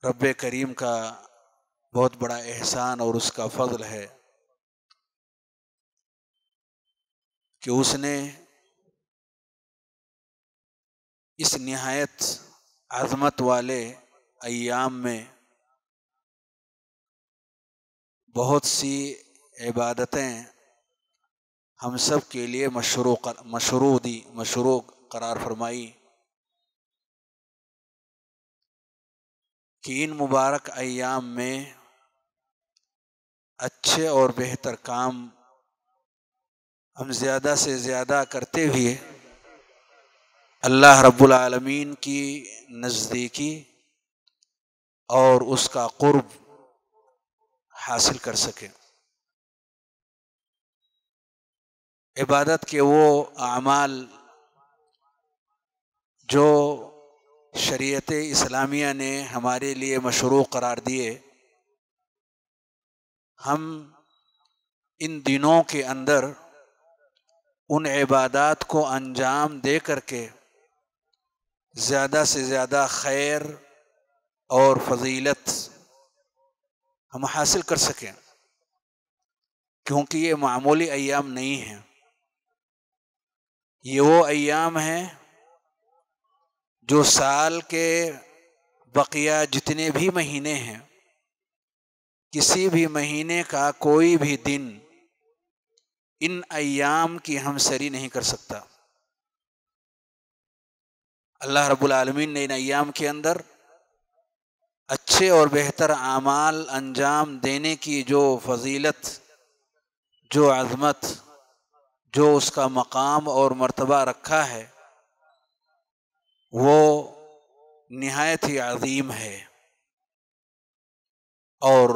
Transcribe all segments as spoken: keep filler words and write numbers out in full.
رب کریم کا بہت بڑا احسان اور اس کا فضل ہے کہ اس نے اس نہایت عظمت والے ایام میں بہت سی عبادتیں ہم سب کے لیے مشروع مشروع دی مشروع قرار فرمائی کہ ان مبارک ایام میں اچھے اور بہتر کام ہم زیادہ سے زیادہ کرتے ہوئے اللہ رب العالمین کی نزدیکی اور اس کا قرب حاصل کر سکیں۔ عبادت کے وہ اعمال جو شریعت اسلامیہ نے ہمارے لیے مشروع قرار دیے، ہم ان دنوں کے اندر ان عبادات کو انجام دے کر کے زیادہ سے زیادہ خیر اور فضیلت ہم حاصل کر سکیں، کیونکہ یہ معمولی ایام نہیں ہیں۔ یہ وہ ایام ہیں جو سال کے بقیہ جتنے بھی مہینے ہیں، کسی بھی مہینے کا کوئی بھی دن ان ایام کی ہمسری نہیں کر سکتا۔ اللہ رب العالمین نے ان ایام کے اندر اچھے اور بہتر اعمال انجام دینے کی جو فضیلت، جو عظمت، جو اس کا مقام اور مرتبہ رکھا ہے، وہ نہایت ہی عظیم ہے۔ اور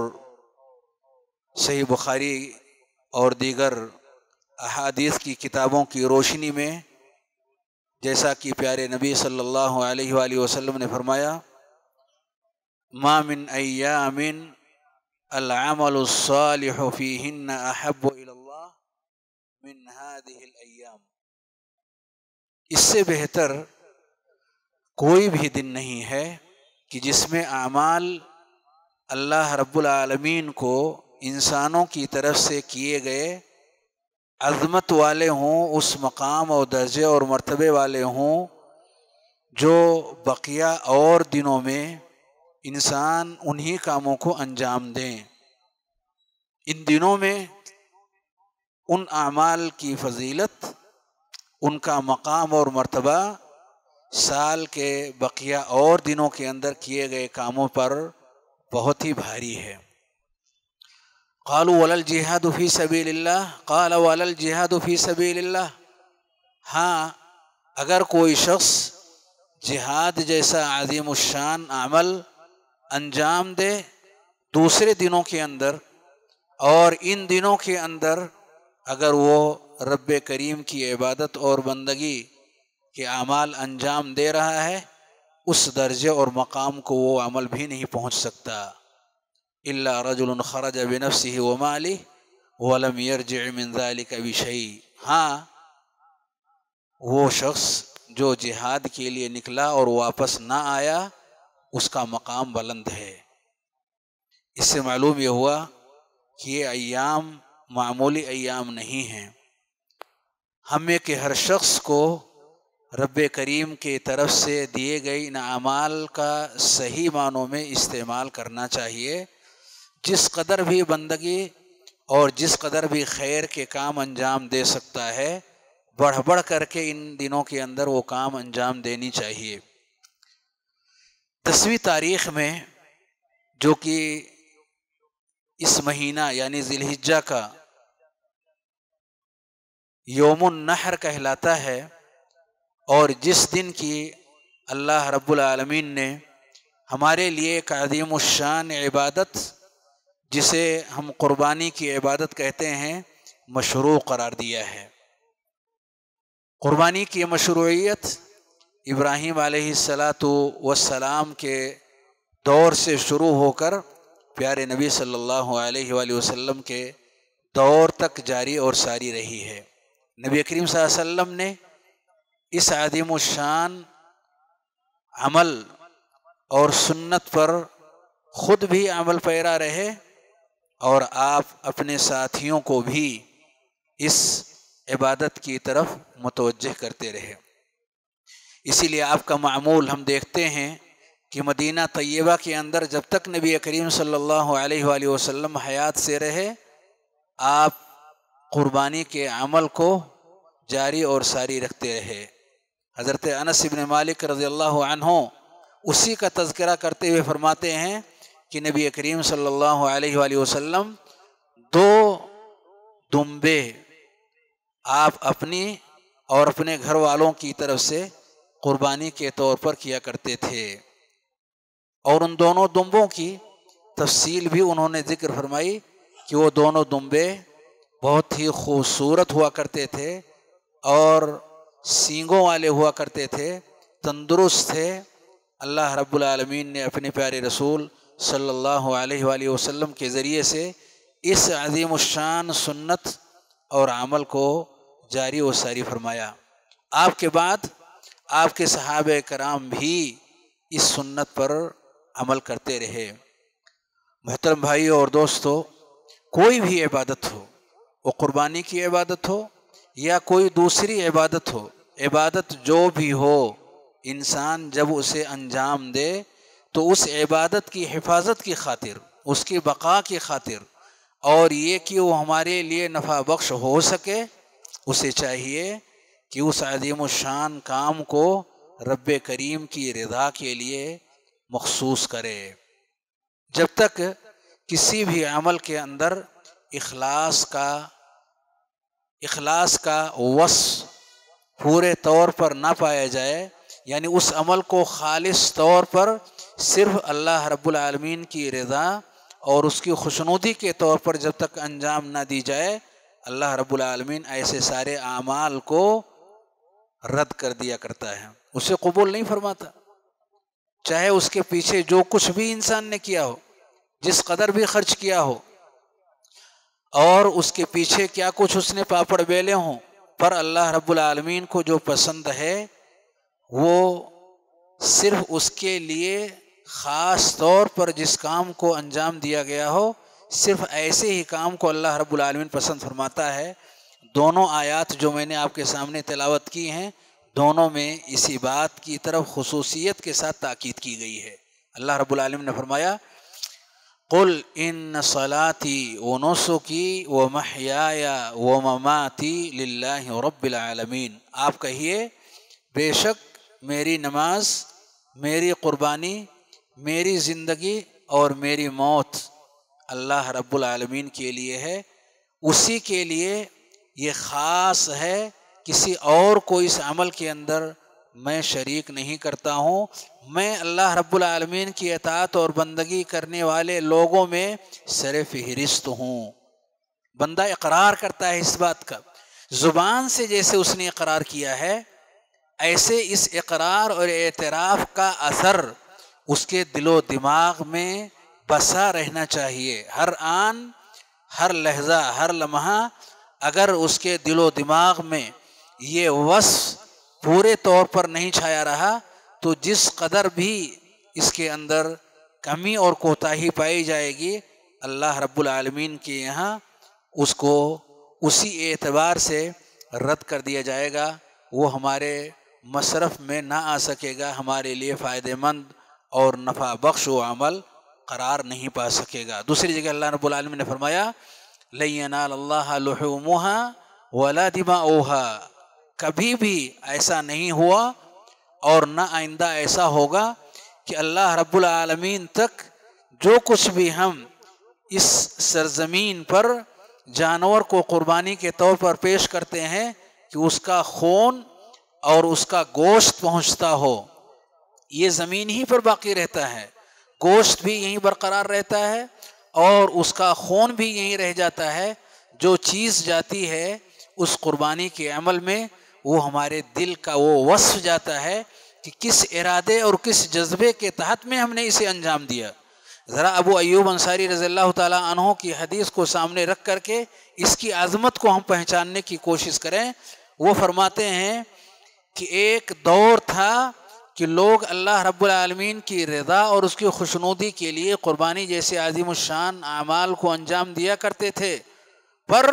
صحیح بخاری اور دیگر احادیث کی کتابوں کی روشنی میں جیسا کہ پیارے نبی صلی اللہ علیہ وآلہ وسلم نے فرمایا، ما من ایام العمل الصالح فیہن احب الی اللہ من هذه الایام۔ اس سے بہتر کوئی بھی دن نہیں ہے کہ جس میں اعمال اللہ رب العالمین کو انسانوں کی طرف سے کیے گئے عظمت والے ہوں، اس مقام اور درجے اور مرتبے والے ہوں جو بقیہ اور دنوں میں انسان انہی کاموں کو انجام دیں۔ ان دنوں میں ان اعمال کی فضیلت، ان کا مقام اور مرتبہ سال کے بقیہ اور دنوں کے اندر کیے گئے کاموں پر بہت ہی بھاری ہے۔ قالوا ولا الجہاد فی سبیل اللہ قال ولا الجہاد فی سبیل اللہ۔ ہاں، اگر کوئی شخص جہاد جیسا عظیم الشان عمل انجام دے دوسرے دنوں کے اندر، اور ان دنوں کے اندر اگر وہ رب کریم کی عبادت اور بندگی کے اعمال انجام دے رہا ہے، اس درجے اور مقام کو وہ عمل بھی نہیں پہنچ سکتا۔ الا رجل خرج بنفسه وماله ولم يرجع من ذلك بشيء۔ ہاں، وہ شخص جو جہاد کے لیے نکلا اور واپس نہ آیا، اس کا مقام بلند ہے۔ اس سے معلوم یہ ہوا کہ یہ ایام معمولی ایام نہیں ہیں۔ ہمیں کہ ہر شخص کو رب کریم کی طرف سے دیے گئے ان اعمال کا صحیح معنوں میں استعمال کرنا چاہیے۔ جس قدر بھی بندگی اور جس قدر بھی خیر کے کام انجام دے سکتا ہے، بڑھ بڑھ کر کے ان دنوں کے اندر وہ کام انجام دینی چاہیے۔ دسویں تاریخ میں، جو کہ اس مہینہ یعنی ذی الحجہ کا یوم النحر کہلاتا ہے، اور جس دن کی اللہ رب العالمین نے ہمارے لیے ایک عظیم الشان عبادت، جسے ہم قربانی کی عبادت کہتے ہیں، مشروع قرار دیا ہے۔ قربانی کی مشروعیت ابراہیم علیہ الصلاۃ والسلام کے دور سے شروع ہو کر پیارے نبی صلی اللہ علیہ وآلہ وسلم کے دور تک جاری اور ساری رہی ہے۔ نبی کریم صلی اللہ علیہ وسلم نے اس عظیم الشان عمل اور سنت پر خود بھی عمل پیرا رہے اور آپ اپنے ساتھیوں کو بھی اس عبادت کی طرف متوجہ کرتے رہے۔ اسی لیے آپ کا معمول ہم دیکھتے ہیں کہ مدینہ طیبہ کے اندر جب تک نبی کریم صلی اللہ علیہ وآلہ وسلم حیات سے رہے، آپ قربانی کے عمل کو جاری اور ساری رکھتے رہے۔ حضرت انس بن مالک رضی اللہ عنہ اسی کا تذکرہ کرتے ہوئے فرماتے ہیں کہ نبی کریم صلی اللہ علیہ وآلہ وسلم دو دمبے آپ اپنی اور اپنے گھر والوں کی طرف سے قربانی کے طور پر کیا کرتے تھے، اور ان دونوں دمبوں کی تفصیل بھی انہوں نے ذکر فرمائی کہ وہ دونوں دمبے بہت ہی خوبصورت ہوا کرتے تھے اور سینگوں والے ہوا کرتے تھے، تندرست تھے۔ اللہ رب العالمین نے اپنے پیارے رسول صلی اللہ علیہ وآلہ وسلم کے ذریعے سے اس عظیم الشان سنت اور عمل کو جاری و ساری فرمایا۔ آپ کے بعد آپ کے صحابہ کرام بھی اس سنت پر عمل کرتے رہے۔ محترم بھائیو اور دوستو، کوئی بھی عبادت ہو، وہ قربانی کی عبادت ہو یا کوئی دوسری عبادت ہو، عبادت جو بھی ہو، انسان جب اسے انجام دے تو اس عبادت کی حفاظت کی خاطر، اس کی بقا کی خاطر، اور یہ کہ وہ ہمارے لیے نفع بخش ہو سکے، اسے چاہیے کہ اس عظیم الشان کام کو رب کریم کی رضا کے لیے مخصوص کرے۔ جب تک کسی بھی عمل کے اندر اخلاص کا اخلاص کا وصف پورے طور پر نہ پایا جائے، یعنی اس عمل کو خالص طور پر صرف اللہ رب العالمین کی رضا اور اس کی خوشنودی کے طور پر جب تک انجام نہ دی جائے، اللہ رب العالمین ایسے سارے اعمال کو رد کر دیا کرتا ہے، اسے قبول نہیں فرماتا، چاہے اس کے پیچھے جو کچھ بھی انسان نے کیا ہو، جس قدر بھی خرچ کیا ہو، اور اس کے پیچھے کیا کچھ اس نے پاپڑ بیلے ہوں، پر اللہ رب العالمین کو جو پسند ہے وہ صرف اس کے لیے خاص طور پر جس کام کو انجام دیا گیا ہو، صرف ایسے ہی کام کو اللہ رب العالمین پسند فرماتا ہے۔ دونوں آیات جو میں نے آپ کے سامنے تلاوت کی ہیں، دونوں میں اسی بات کی طرف خصوصیت کے ساتھ تاکید کی گئی ہے۔ اللہ رب العالمین نے فرمایا قل ان صلاتي ونسكي ومحياي ومماتي للہ رب العالمین، آپ کہیے بے شک میری نماز، میری قربانی، میری زندگی اور میری موت اللہ رب العالمین کے لیے ہے، اسی کے لیے یہ خاص ہے، کسی اور کو اس عمل کے اندر میں شریک نہیں کرتا ہوں، میں اللہ رب العالمین کی اطاعت اور بندگی کرنے والے لوگوں میں سر فہرست ہوں۔ بندہ اقرار کرتا ہے اس بات کا، زبان سے جیسے اس نے اقرار کیا ہے، ایسے اس اقرار اور اعتراف کا اثر اس کے دل و دماغ میں بسا رہنا چاہیے۔ ہر آن، ہر لحظہ، ہر لمحہ اگر اس کے دل و دماغ میں یہ وصف پورے طور پر نہیں چھایا رہا تو جس قدر بھی اس کے اندر کمی اور کوتاہی پائی جائے گی، اللہ رب العالمین کے یہاں اس کو اسی اعتبار سے رد کر دیا جائے گا، وہ ہمارے مصرف میں نہ آ سکے گا، ہمارے لیے فائدہ مند اور نفع بخش و عمل قرار نہیں پا سکے گا۔ دوسری جگہ اللہ رب العالمین نے فرمایا لن ینال اللہ لحومها ولا دماؤها، کبھی بھی ایسا نہیں ہوا اور نہ آئندہ ایسا ہوگا کہ اللہ رب العالمین تک جو کچھ بھی ہم اس سرزمین پر جانور کو قربانی کے طور پر پیش کرتے ہیں کہ اس کا خون اور اس کا گوشت پہنچتا ہو، یہ زمین ہی پر باقی رہتا ہے، گوشت بھی یہیں برقرار رہتا ہے اور اس کا خون بھی یہیں رہ جاتا ہے۔ جو چیز جاتی ہے اس قربانی کے عمل میں، وہ ہمارے دل کا وہ وصف جاتا ہے کہ کس ارادے اور کس جذبے کے تحت میں ہم نے اسے انجام دیا۔ ذرا ابو ایوب انصاری رضی اللہ تعالیٰ عنہ کی حدیث کو سامنے رکھ کر کے اس کی عظمت کو ہم پہچاننے کی کوشش کریں۔ وہ فرماتے ہیں کہ ایک دور تھا کہ لوگ اللہ رب العالمین کی رضا اور اس کی خوشنودی کے لیے قربانی جیسے عظیم الشان اعمال کو انجام دیا کرتے تھے، پر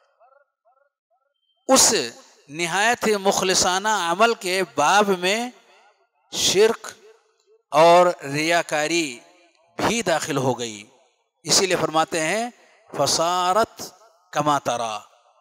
اس نہایت مخلصانہ عمل کے باب میں شرک اور ریاکاری بھی داخل ہو گئی۔ اسی لیے فرماتے ہیں فصارت کما ترا،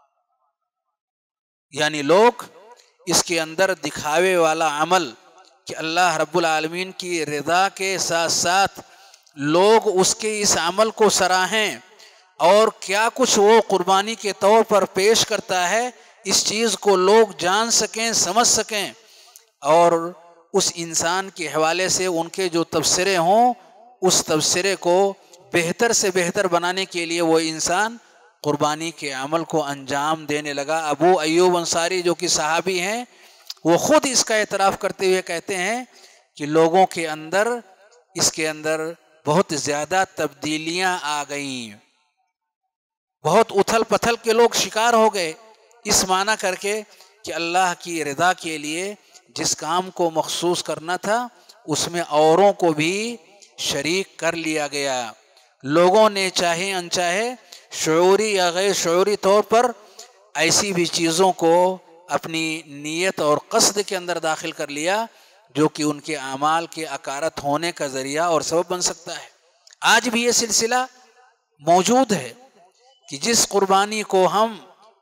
یعنی لوگ اس کے اندر دکھاوے والا عمل کہ اللہ رب العالمین کی رضا کے ساتھ ساتھ لوگ اس کے اس عمل کو سراہیں اور کیا کچھ وہ قربانی کے طور پر پیش کرتا ہے، اس چیز کو لوگ جان سکیں، سمجھ سکیں، اور اس انسان کے حوالے سے ان کے جو تبصرے ہوں اس تبصرے کو بہتر سے بہتر بنانے کے لیے وہ انسان قربانی کے عمل کو انجام دینے لگا۔ ابو ایوب انصاری جو کہ صحابی ہیں، وہ خود اس کا اعتراف کرتے ہوئے کہتے ہیں کہ لوگوں کے اندر اس کے اندر بہت زیادہ تبدیلیاں آ گئیں، بہت اتھل پتھل کے لوگ شکار ہو گئے، اس معنی کر کے کہ اللہ کی رضا کے لیے جس کام کو مخصوص کرنا تھا اس میں اوروں کو بھی شریک کر لیا گیا۔ لوگوں نے چاہے انچاہے شعوری یا غیر شعوری طور پر ایسی بھی چیزوں کو اپنی نیت اور قصد کے اندر داخل کر لیا جو کہ ان کے اعمال کے اکارت ہونے کا ذریعہ اور سبب بن سکتا ہے۔ آج بھی یہ سلسلہ موجود ہے کہ جس قربانی کو ہم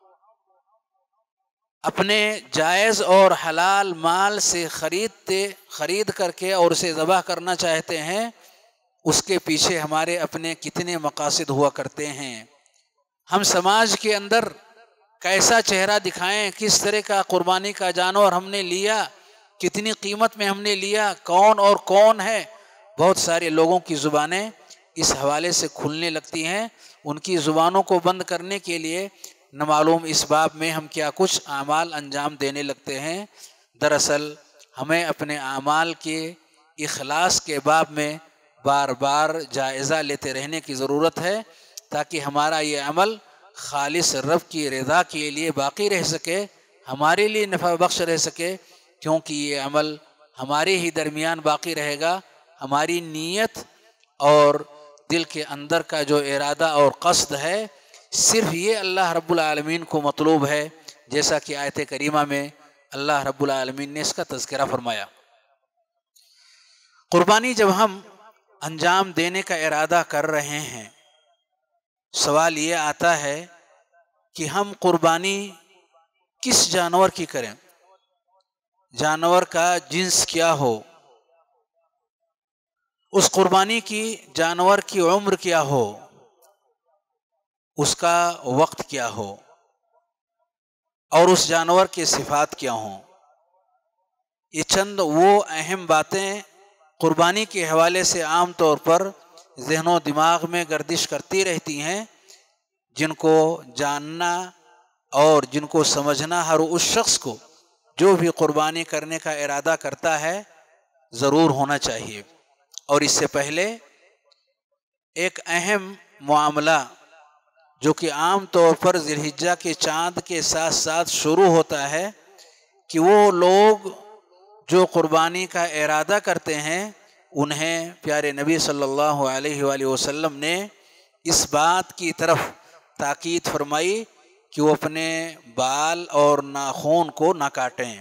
اپنے جائز اور حلال مال سے خریدتے خرید کر کے اور اسے ذبح کرنا چاہتے ہیں، اس کے پیچھے ہمارے اپنے کتنے مقاصد ہوا کرتے ہیں۔ ہم سماج کے اندر کیسا چہرہ دکھائیں، کس طرح کا قربانی کا جانور ہم نے لیا، کتنی قیمت میں ہم نے لیا، کون اور کون ہے، بہت سارے لوگوں کی زبانیں اس حوالے سے کھلنے لگتی ہیں۔ ان کی زبانوں کو بند کرنے کے لیے نہ معلوم اس باب میں ہم کیا کچھ اعمال انجام دینے لگتے ہیں۔ دراصل ہمیں اپنے اعمال کے اخلاص کے باب میں بار بار جائزہ لیتے رہنے کی ضرورت ہے تاکہ ہمارا یہ عمل خالص رب کی رضا کے لیے باقی رہ سکے، ہمارے لیے نفع بخش رہ سکے، کیونکہ یہ عمل ہمارے ہی درمیان باقی رہے گا۔ ہماری نیت اور دل کے اندر کا جو ارادہ اور قصد ہے صرف یہ اللہ رب العالمین کو مطلوب ہے، جیسا کہ آیت کریمہ میں اللہ رب العالمین نے اس کا تذکرہ فرمایا۔ قربانی جب ہم انجام دینے کا ارادہ کر رہے ہیں، سوال یہ آتا ہے کہ ہم قربانی کس جانور کی کریں، جانور کا جنس کیا ہو، اس قربانی کی جانور کی عمر کیا ہو، اس کا وقت کیا ہو، اور اس جانور کے صفات کیا ہوں۔ یہ چند وہ اہم باتیں قربانی کے حوالے سے عام طور پر ذہن و دماغ میں گردش کرتی رہتی ہیں، جن کو جاننا اور جن کو سمجھنا ہر اس شخص کو جو بھی قربانی کرنے کا ارادہ کرتا ہے ضرور ہونا چاہیے۔ اور اس سے پہلے ایک اہم معاملہ جو کہ عام طور پر ذی الحجہ کے چاند کے ساتھ ساتھ شروع ہوتا ہے کہ وہ لوگ جو قربانی کا ارادہ کرتے ہیں انہیں پیارے نبی صلی اللہ علیہ وآلہ وسلم نے اس بات کی طرف تاکید فرمائی کہ وہ اپنے بال اور ناخن کو نہ کاٹیں۔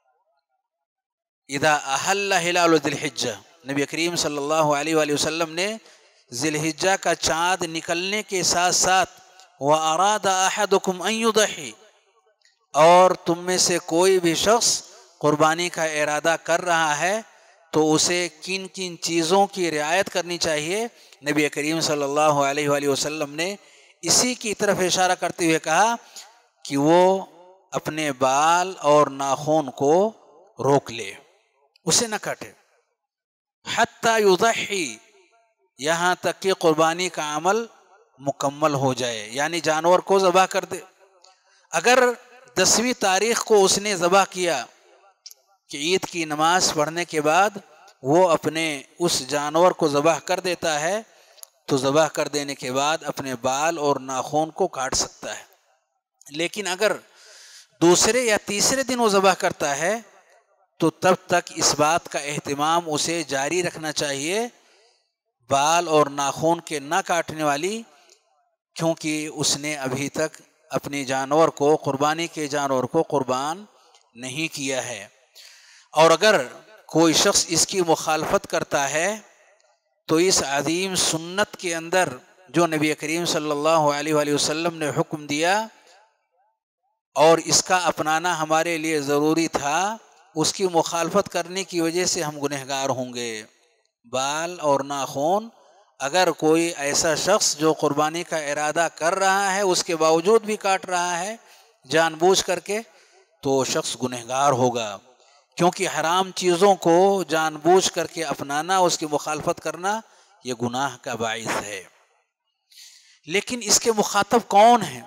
اذا احل ہلال ذی الحجہ، نبی کریم صلی اللہ علیہ وآلہ وسلم نے ذی الحجہ کا چاند نکلنے کے ساتھ ساتھ وَأَرَادَ أَحَدُكُمْ أَن يُضَحِّ، اور تم میں سے کوئی بھی شخص قربانی کا ارادہ کر رہا ہے تو اسے کن کن چیزوں کی رعایت کرنی چاہیے، نبی کریم صلی اللہ علیہ وآلہ وسلم نے اسی کی طرف اشارہ کرتے ہوئے کہا کہ وہ اپنے بال اور ناخن کو روک لے، اسے نہ کاٹے، حتی یضحی، یہاں تک کہ قربانی کا عمل مکمل ہو جائے، یعنی جانور کو ذبح کر دے۔ اگر دسویں تاریخ کو اس نے ذبح کیا کہ عید کی نماز پڑھنے کے بعد وہ اپنے اس جانور کو ذبح کر دیتا ہے تو ذبح کر دینے کے بعد اپنے بال اور ناخن کو کاٹ سکتا ہے۔ لیکن اگر دوسرے یا تیسرے دن وہ ذبح کرتا ہے تو تب تک اس بات کا اہتمام اسے جاری رکھنا چاہیے بال اور ناخن کے نہ کاٹنے والی، کیونکہ اس نے ابھی تک اپنے جانور کو، قربانی کے جانور کو قربان نہیں کیا ہے۔ اور اگر کوئی شخص اس کی مخالفت کرتا ہے تو اس عظیم سنت کے اندر جو نبی کریم صلی اللہ علیہ وآلہ وسلم نے حکم دیا اور اس کا اپنانا ہمارے لیے ضروری تھا، اس کی مخالفت کرنے کی وجہ سے ہم گنہگار ہوں گے۔ بال اور ناخن اگر کوئی ایسا شخص جو قربانی کا ارادہ کر رہا ہے اس کے باوجود بھی کاٹ رہا ہے جان بوجھ کر کے، تو شخص گنہگار ہوگا، کیونکہ حرام چیزوں کو جان بوجھ کر کے اپنانا، اس کی مخالفت کرنا، یہ گناہ کا باعث ہے۔ لیکن اس کے مخاطب کون ہیں؟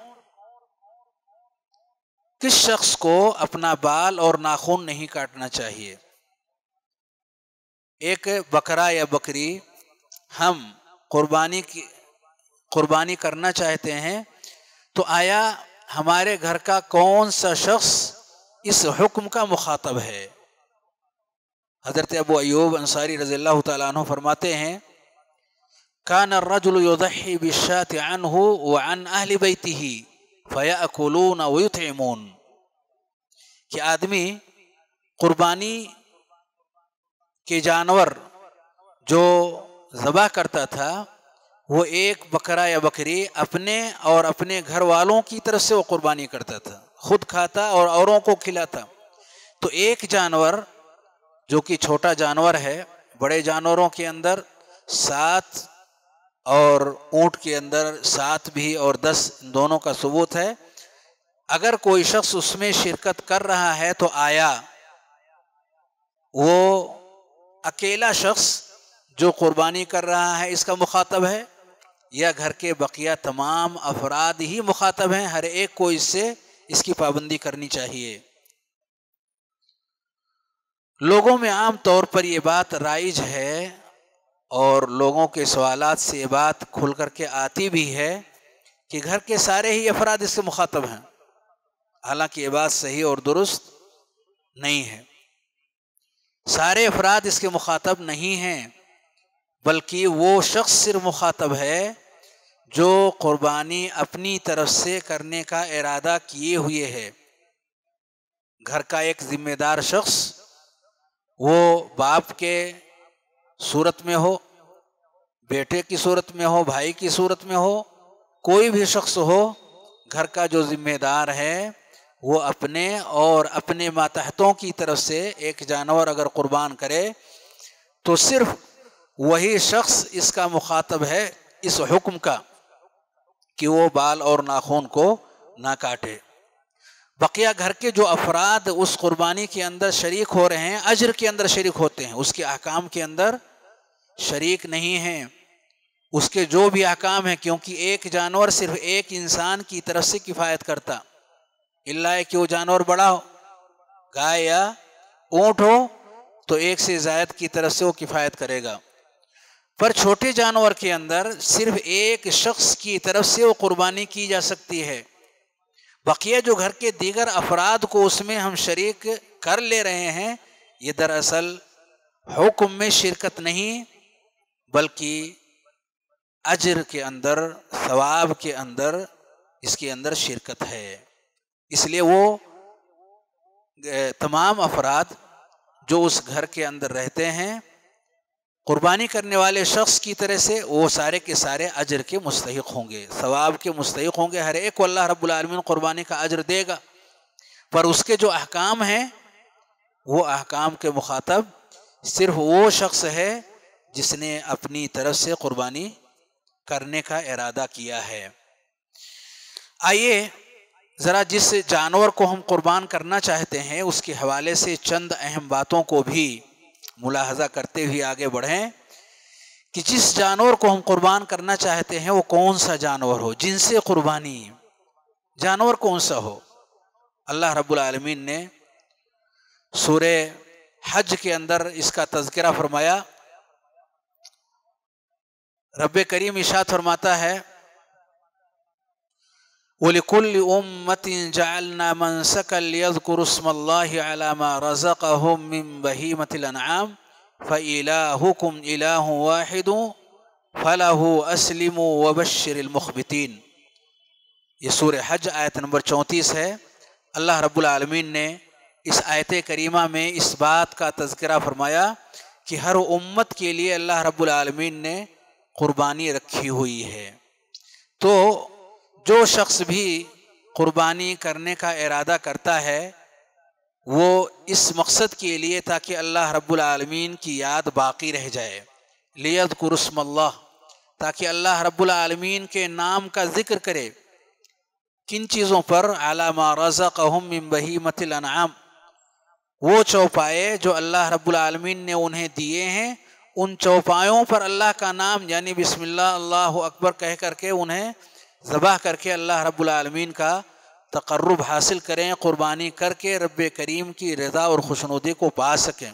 کس شخص کو اپنا بال اور ناخن نہیں کاٹنا چاہیے؟ ایک بکرا یا بکری ہم قربانی کی قربانی کرنا چاہتے ہیں، تو آیا ہمارے گھر کا کون سا شخص اس حکم کا مخاطب ہے؟ حضرت ابو ایوب انصاری رضی اللہ تعالیٰ عنہ فرماتے ہیں، کان الرجل یضحی بالشاة عنہ وعن اہل بیتہ فیأکلون ویطعمون، کہ آدمی قربانی کے جانور جو ذبح کرتا تھا وہ ایک بکرا یا بکری اپنے اور اپنے گھر والوں کی طرف سے وہ قربانی کرتا تھا، خود کھاتا اور اوروں کو کھلاتا۔ تو ایک جانور جو کہ چھوٹا جانور ہے، بڑے جانوروں کے اندر سات اور اونٹ کے اندر سات بھی اور دس دونوں کا ثبوت ہے، اگر کوئی شخص اس میں شرکت کر رہا ہے تو آیا وہ اکیلا شخص جو قربانی کر رہا ہے اس کا مخاطب ہے، یا گھر کے بقیہ تمام افراد ہی مخاطب ہیں؟ ہر ایک کو اس سے اس کی پابندی کرنی چاہیے۔ لوگوں میں عام طور پر یہ بات رائج ہے اور لوگوں کے سوالات سے یہ بات کھل کر کے آتی بھی ہے کہ گھر کے سارے ہی افراد اس سے مخاطب ہیں، حالانکہ یہ بات صحیح اور درست نہیں ہے۔ سارے افراد اس کے مخاطب نہیں ہیں، بلکہ وہ شخص صرف مخاطب ہے جو قربانی اپنی طرف سے کرنے کا ارادہ کیے ہوئے ہے۔ گھر کا ایک ذمہ دار شخص، وہ باپ کے صورت میں ہو، بیٹے کی صورت میں ہو، بھائی کی صورت میں ہو، کوئی بھی شخص ہو، گھر کا جو ذمہ دار ہے وہ اپنے اور اپنے ماتحتوں کی طرف سے ایک جانور اگر قربان کرے تو صرف وہی شخص اس کا مخاطب ہے اس حکم کا کہ وہ بال اور ناخن کو نہ کاٹے۔ بقیہ گھر کے جو افراد اس قربانی کے اندر شریک ہو رہے ہیں، اجر کے اندر شریک ہوتے ہیں، اس کے احکام کے اندر شریک نہیں ہیں، اس کے جو بھی احکام ہیں، کیونکہ ایک جانور صرف ایک انسان کی طرف سے کفایت کرتا، اللہ کہ وہ جانور بڑا ہو، گائے یا اونٹ ہو تو ایک سے زائد کی طرف سے وہ کفایت کرے گا، پر چھوٹے جانور کے اندر صرف ایک شخص کی طرف سے وہ قربانی کی جا سکتی ہے۔ بقیہ جو گھر کے دیگر افراد کو اس میں ہم شریک کر لے رہے ہیں، یہ دراصل حکم میں شرکت نہیں بلکہ اجر کے اندر، ثواب کے اندر اس کے اندر شرکت ہے۔ اس لیے وہ تمام افراد جو اس گھر کے اندر رہتے ہیں قربانی کرنے والے شخص کی طرح سے، وہ سارے کے سارے اجر کے مستحق ہوں گے، ثواب کے مستحق ہوں گے، ہر ایک کو اللہ رب العالمین قربانی کا اجر دے گا، پر اس کے جو احکام ہیں وہ احکام کے مخاطب صرف وہ شخص ہے جس نے اپنی طرف سے قربانی کرنے کا ارادہ کیا ہے۔ آئیے ذرا جس جانور کو ہم قربان کرنا چاہتے ہیں اس کے حوالے سے چند اہم باتوں کو بھی ملاحظہ کرتے ہوئے آگے بڑھیں کہ جس جانور کو ہم قربان کرنا چاہتے ہیں وہ کون سا جانور ہو، جن سے قربانی جانور کون سا ہو۔ اللہ رب العالمین نے سورہ حج کے اندر اس کا تذکرہ فرمایا۔ رب کریم ارشاد فرماتا ہے وَلِكُلِّ أُمَّةٍ جَعَلْنَا مَنْسَكًا لِيَذْكُرُوا اسْمَ اللَّهِ عَلَى مَا رَزَقَهُم مِّن بَهِيمَةِ الْأَنْعَامِ فَإِلَٰهُكُمْ إِلَٰهٌ وَاحِدٌ فَلَهُ أَسْلِمُوا وَبَشِّرِ الْمُخْبِتِينَ۔ یہ سورہ حج آیت نمبر چونتیس ہے۔ اللہ رب العالمین نے اس آیت کریمہ میں اس بات کا تذکرہ فرمایا کہ ہر امت کے لیے اللہ رب العالمین نے قربانی رکھی ہوئی ہے۔ تو جو شخص بھی قربانی کرنے کا ارادہ کرتا ہے وہ اس مقصد کے لیے تاکہ اللہ رب العالمین کی یاد باقی رہ جائے، لیذکر اسم اللہ، تاکہ اللہ رب العالمین کے نام کا ذکر کرے۔ کن چیزوں پر؟ علی ما رزقہم من بہیمۃ الانعام، وہ چوپائے جو اللہ رب العالمین نے انہیں دیے ہیں، ان چوپایوں پر اللہ کا نام یعنی بسم اللہ اللہ اکبر کہہ کر کے انہیں ذبح کر کے اللہ رب العالمین کا تقرب حاصل کریں، قربانی کر کے رب کریم کی رضا اور خوشنودی کو پا سکیں۔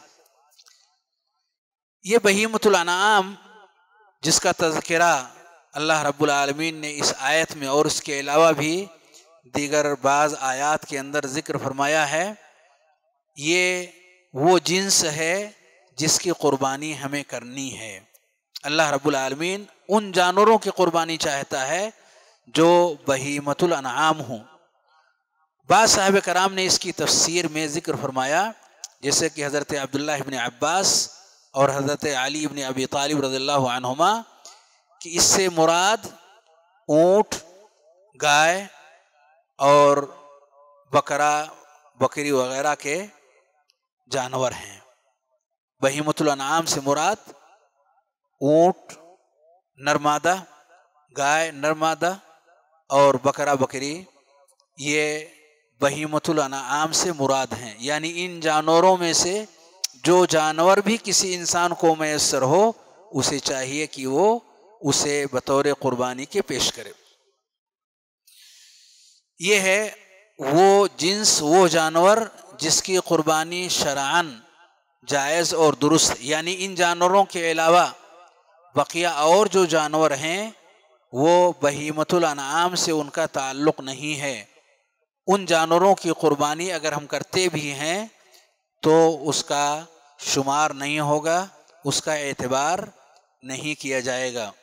یہ بہیمۃ الانعام جس کا تذکرہ اللہ رب العالمین نے اس آیت میں اور اس کے علاوہ بھی دیگر بعض آیات کے اندر ذکر فرمایا ہے، یہ وہ جنس ہے جس کی قربانی ہمیں کرنی ہے۔ اللہ رب العالمین ان جانوروں کی قربانی چاہتا ہے جو بہیمۃ الانعام ہوں۔ بعض صاحب کرام نے اس کی تفسیر میں ذکر فرمایا، جیسے کہ حضرت عبداللہ ابن عباس اور حضرت علی ابن ابی طالب رضی اللہ عنہما، کہ اس سے مراد اونٹ، گائے اور بکرا بکری وغیرہ کے جانور ہیں۔ بہیمۃ الانعام سے مراد اونٹ نرمادہ، گائے نرمادہ اور بکرا بکری، یہ بہیمۃ الانعام سے مراد ہیں، یعنی ان جانوروں میں سے جو جانور بھی کسی انسان کو میسر ہو اسے چاہیے کہ وہ اسے بطور قربانی کے پیش کرے۔ یہ ہے وہ جنس، وہ جانور جس کی قربانی شرعاً جائز اور درست، یعنی ان جانوروں کے علاوہ بقیہ اور جو جانور ہیں وہ بہیمۃ الانعام سے ان کا تعلق نہیں ہے۔ ان جانوروں کی قربانی اگر ہم کرتے بھی ہیں تو اس کا شمار نہیں ہوگا، اس کا اعتبار نہیں کیا جائے گا۔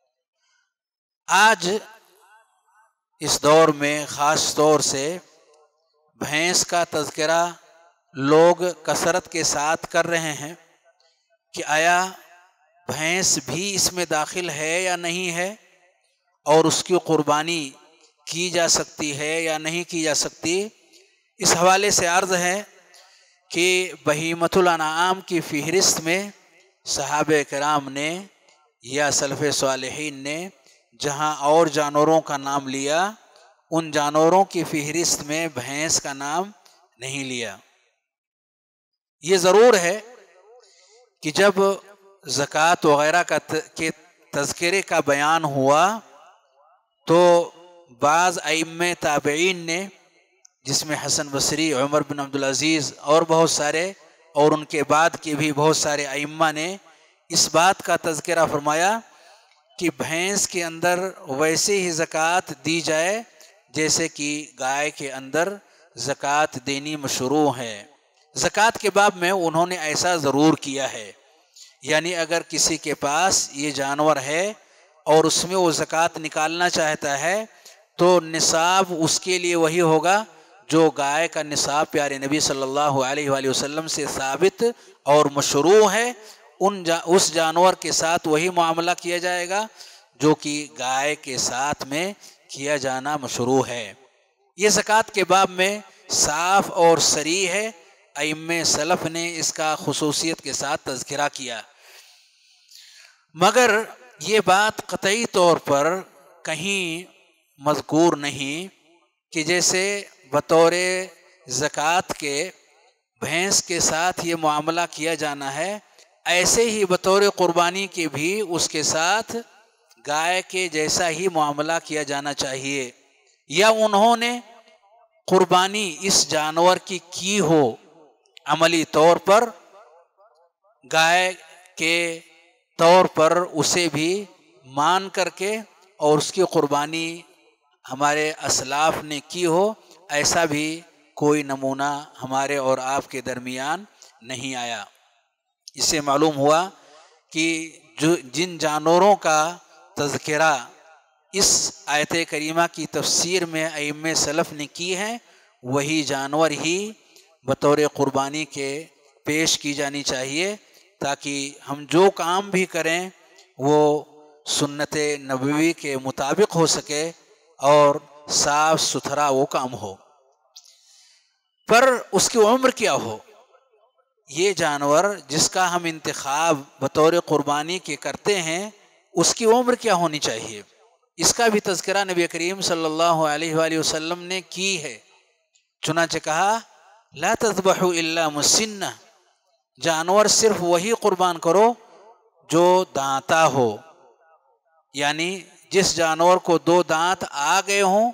آج اس دور میں خاص طور سے بھینس کا تذکرہ لوگ کثرت کے ساتھ کر رہے ہیں کہ آیا بھینس بھی اس میں داخل ہے یا نہیں ہے، اور اس کی قربانی کی جا سکتی ہے یا نہیں کی جا سکتی۔ اس حوالے سے عرض ہے کہ بہیمۃ الانعام کی فہرست میں صحابہ کرام نے یا سلف صالحین نے جہاں اور جانوروں کا نام لیا، ان جانوروں کی فہرست میں بھینس کا نام نہیں لیا۔ یہ ضرور ہے کہ جب زکوٰۃ وغیرہ کا کے تذکرے کا بیان ہوا تو بعض ائمہ تابعین نے، جس میں حسن بصری، عمر بن عبدالعزیز اور بہت سارے، اور ان کے بعد کے بھی بہت سارے ائمہ نے اس بات کا تذکرہ فرمایا کہ بھینس کے اندر ویسے ہی زکوٰۃ دی جائے جیسے کہ گائے کے اندر زکوٰۃ دینی مشروع ہے۔ زکوٰۃ کے باب میں انہوں نے ایسا ضرور کیا ہے، یعنی اگر کسی کے پاس یہ جانور ہے اور اس میں وہ زکوٰۃ نکالنا چاہتا ہے تو نصاب اس کے لیے وہی ہوگا جو گائے کا نصاب پیارے نبی صلی اللہ علیہ وآلہ وسلم سے ثابت اور مشروع ہے، ان جا اس جانور کے ساتھ وہی معاملہ کیا جائے گا جو کہ گائے کے ساتھ میں کیا جانا مشروع ہے۔ یہ زکوٰۃ کے باب میں صاف اور صریح ہے، ائمہ سلف نے اس کا خصوصیت کے ساتھ تذکرہ کیا، مگر یہ بات قطعی طور پر کہیں مذکور نہیں کہ جیسے بطور زکوٰۃ کے بھینس کے ساتھ یہ معاملہ کیا جانا ہے، ایسے ہی بطور قربانی کے بھی اس کے ساتھ گائے کے جیسا ہی معاملہ کیا جانا چاہیے، یا انہوں نے قربانی اس جانور کی کی ہو عملی طور پر، گائے کے طور پر اسے بھی مان کر کے اور اس کی قربانی ہمارے اسلاف نے کی ہو، ایسا بھی کوئی نمونہ ہمارے اور آپ کے درمیان نہیں آیا۔ اس سے معلوم ہوا کہ جو جن جانوروں کا تذکرہ اس آیت کریمہ کی تفسیر میں ائمہ سلف نے کی ہے، وہی جانور ہی بطور قربانی کے پیش کی جانی چاہیے، تاکہ ہم جو کام بھی کریں وہ سنت نبوی کے مطابق ہو سکے اور صاف ستھرا وہ کام ہو۔ پر اس کی عمر کیا ہو؟ یہ جانور جس کا ہم انتخاب بطور قربانی کے کرتے ہیں، اس کی عمر کیا ہونی چاہیے؟ اس کا بھی تذکرہ نبی کریم صلی اللہ علیہ وآلہ وسلم نے کی ہے۔ چنانچہ کہا لا تذبحوا الا مسنہ، جانور صرف وہی قربان کرو جو دانتا ہو، یعنی جس جانور کو دو دانت آ گئے ہوں،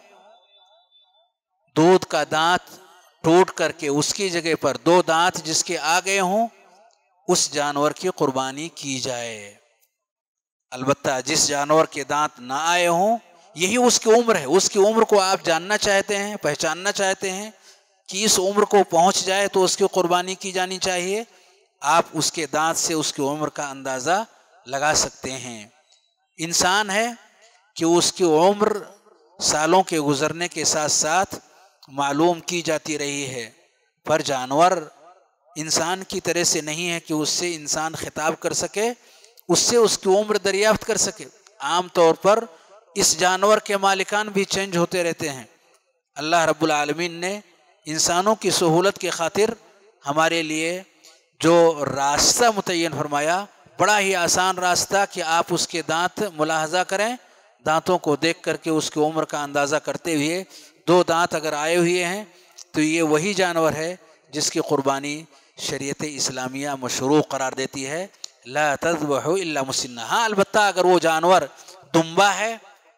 دودھ کا دانت ٹوٹ کر کے اس کی جگہ پر دو دانت جس کے آ گئے ہوں، اس جانور کی قربانی کی جائے۔ البتہ جس جانور کے دانت نہ آئے ہوں، یہی اس کی عمر ہے، اس کی عمر کو آپ جاننا چاہتے ہیں، پہچاننا چاہتے ہیں کہ اس عمر کو پہنچ جائے تو اس کی قربانی کی جانی چاہیے، آپ اس کے دانت سے اس کی عمر کا اندازہ لگا سکتے ہیں۔ انسان ہے کہ اس کی عمر سالوں کے گزرنے کے ساتھ ساتھ معلوم کی جاتی رہی ہے، پر جانور انسان کی طرح سے نہیں ہے کہ اس سے انسان خطاب کر سکے، اس سے اس کی عمر دریافت کر سکے۔ عام طور پر اس جانور کے مالکان بھی چینج ہوتے رہتے ہیں۔ اللہ رب العالمین نے انسانوں کی سہولت کی خاطر ہمارے لیے جو راستہ متعین فرمایا، بڑا ہی آسان راستہ کہ آپ اس کے دانت ملاحظہ کریں، دانتوں کو دیکھ کر کے اس کی عمر کا اندازہ کرتے ہوئے دو دانت اگر آئے ہوئے ہیں تو یہ وہی جانور ہے جس کی قربانی شریعت اسلامیہ مشروع قرار دیتی ہے۔ لا تذبحوا الا مسنہ۔ ہاں البتہ اگر وہ جانور دمبا ہے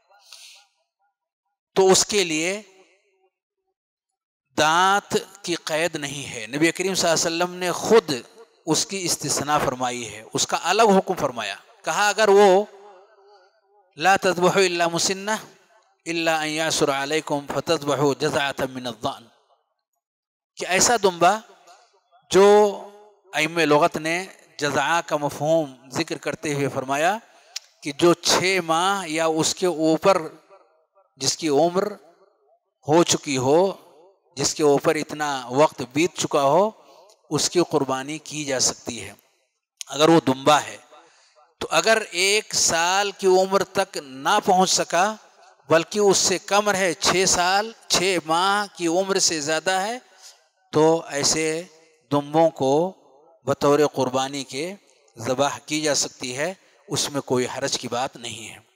تو اس کے لیے دانت کی قید نہیں ہے، نبی کریم صلی اللہ علیہ وسلم نے خود اس کی استثناء فرمائی ہے، اس کا الگ حکم فرمایا، کہا اگر وہ لا تذبحوا الا مسنہ الا ان یعثر علیکم فتذبحوا جزعۃ من الضأن، کہ ایسا دمبا جو ائمہ لغت نے جزعہ کا مفہوم ذکر کرتے ہوئے فرمایا کہ جو چھ ماہ یا اس کے اوپر جس کی عمر ہو چکی ہو، جس کے اوپر اتنا وقت بیت چکا ہو، اس کی قربانی کی جا سکتی ہے اگر وہ دمبا ہے۔ تو اگر ایک سال کی عمر تک نہ پہنچ سکا بلکہ اس سے کم رہے، چھ سال چھ ماہ کی عمر سے زیادہ ہے، تو ایسے دمبوں کو بطور قربانی کے ذبح کی جا سکتی ہے، اس میں کوئی حرج کی بات نہیں ہے۔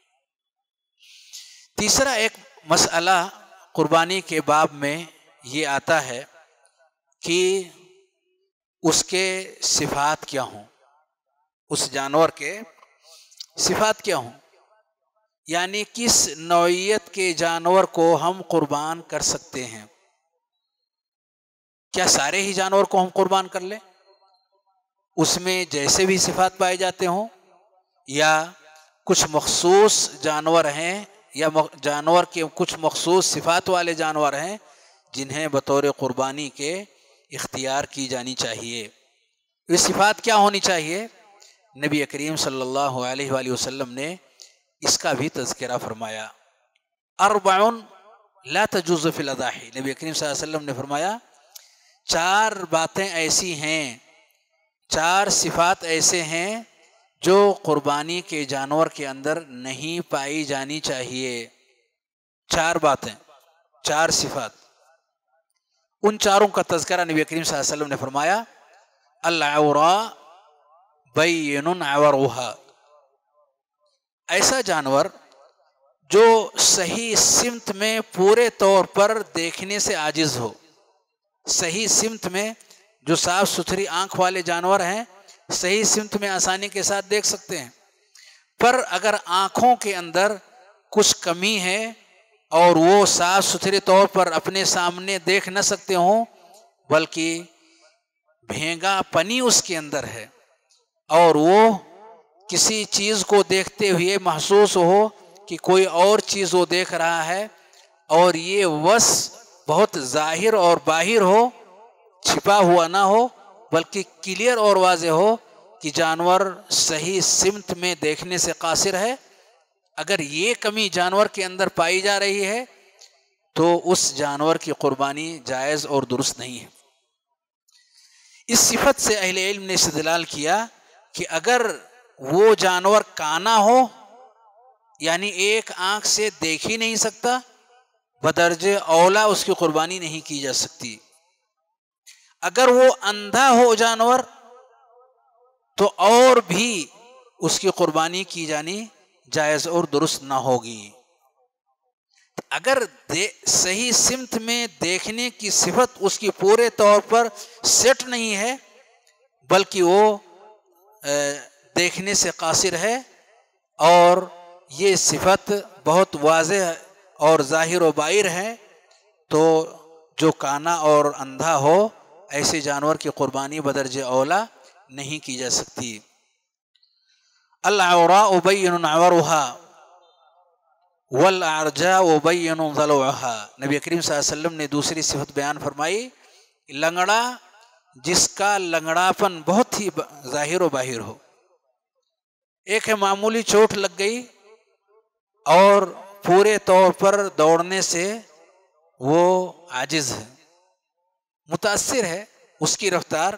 تیسرا ایک مسئلہ قربانی کے باب میں یہ آتا ہے کہ اس کے صفات کیا ہوں، اس جانور کے صفات کیا ہوں، یعنی کس نوعیت کے جانور کو ہم قربان کر سکتے ہیں۔ کیا سارے ہی جانور کو ہم قربان کر لیں، اس میں جیسے بھی صفات پائے جاتے ہوں، یا کچھ مخصوص جانور ہیں یا جانور کے کچھ مخصوص صفات والے جانور ہیں جنہیں بطور قربانی کے اختیار کی جانی چاہیے۔ یہ صفات کیا ہونی چاہیے؟ نبی کریم صلی اللہ علیہ وآلہ وسلم نے اس کا بھی تذکرہ فرمایا۔ اربع لا تجوز فی الاضاحی، نبی کریم صلی اللہ علیہ وسلم نے فرمایا چار باتیں ایسی ہیں، چار صفات ایسے ہیں جو قربانی کے جانور کے اندر نہیں پائی جانی چاہیے۔ چار باتیں، چار صفات، ان چاروں کا تذکرہ نبی کریم صلی اللہ علیہ وسلم نے فرمایا العوراء بین عورها، ایسا جانور جو صحیح سمت میں پورے طور پر دیکھنے سے عاجز ہو، صحیح سمت میں جو صاف ستھری آنکھ والے جانور ہیں صحیح سمت میں آسانی کے ساتھ دیکھ سکتے ہیں، پر اگر آنکھوں کے اندر کچھ کمی ہے اور وہ صاف ستھرے طور پر اپنے سامنے دیکھ نہ سکتے ہوں بلکہ بھینگا پنی اس کے اندر ہے اور وہ کسی چیز کو دیکھتے ہوئے محسوس ہو کہ کوئی اور چیز وہ دیکھ رہا ہے، اور یہ وصف بہت ظاہر اور باہر ہو، چھپا ہوا نہ ہو، بلکہ کلیئر اور واضح ہو کہ جانور صحیح سمت میں دیکھنے سے قاصر ہے، اگر یہ کمی جانور کے اندر پائی جا رہی ہے تو اس جانور کی قربانی جائز اور درست نہیں ہے۔ اس صفت سے اہل علم نے استدلال کیا کہ اگر وہ جانور کانا ہو، یعنی ایک آنکھ سے دیکھ ہی نہیں سکتا، بدرجہ اولا اس کی قربانی نہیں کی جا سکتی۔ اگر وہ اندھا ہو جانور تو اور بھی اس کی قربانی کی جانی جائز اور درست نہ ہوگی۔ اگر صحیح سمت میں دیکھنے کی صفت اس کی پورے طور پر سیٹ نہیں ہے، بلکہ وہ دیکھنے سے قاصر ہے اور یہ صفت بہت واضح اور ظاہر و باہر ہے، تو جو کانا اور اندھا ہو ایسے جانور کی قربانی بدرجہ اولا نہیں کی جا سکتی۔ العوراء بین عورها والاعرجاء بین ضلوعها، نبی کریم صلی اللہ علیہ وسلم نے دوسری صفت بیان فرمائی، لنگڑا جس کا لنگڑاپن بہت ہی ظاہر و باہر ہو، ایک ہے معمولی چوٹ لگ گئی اور پورے طور پر دوڑنے سے وہ عاجز ہے، متاثر ہے اس کی رفتار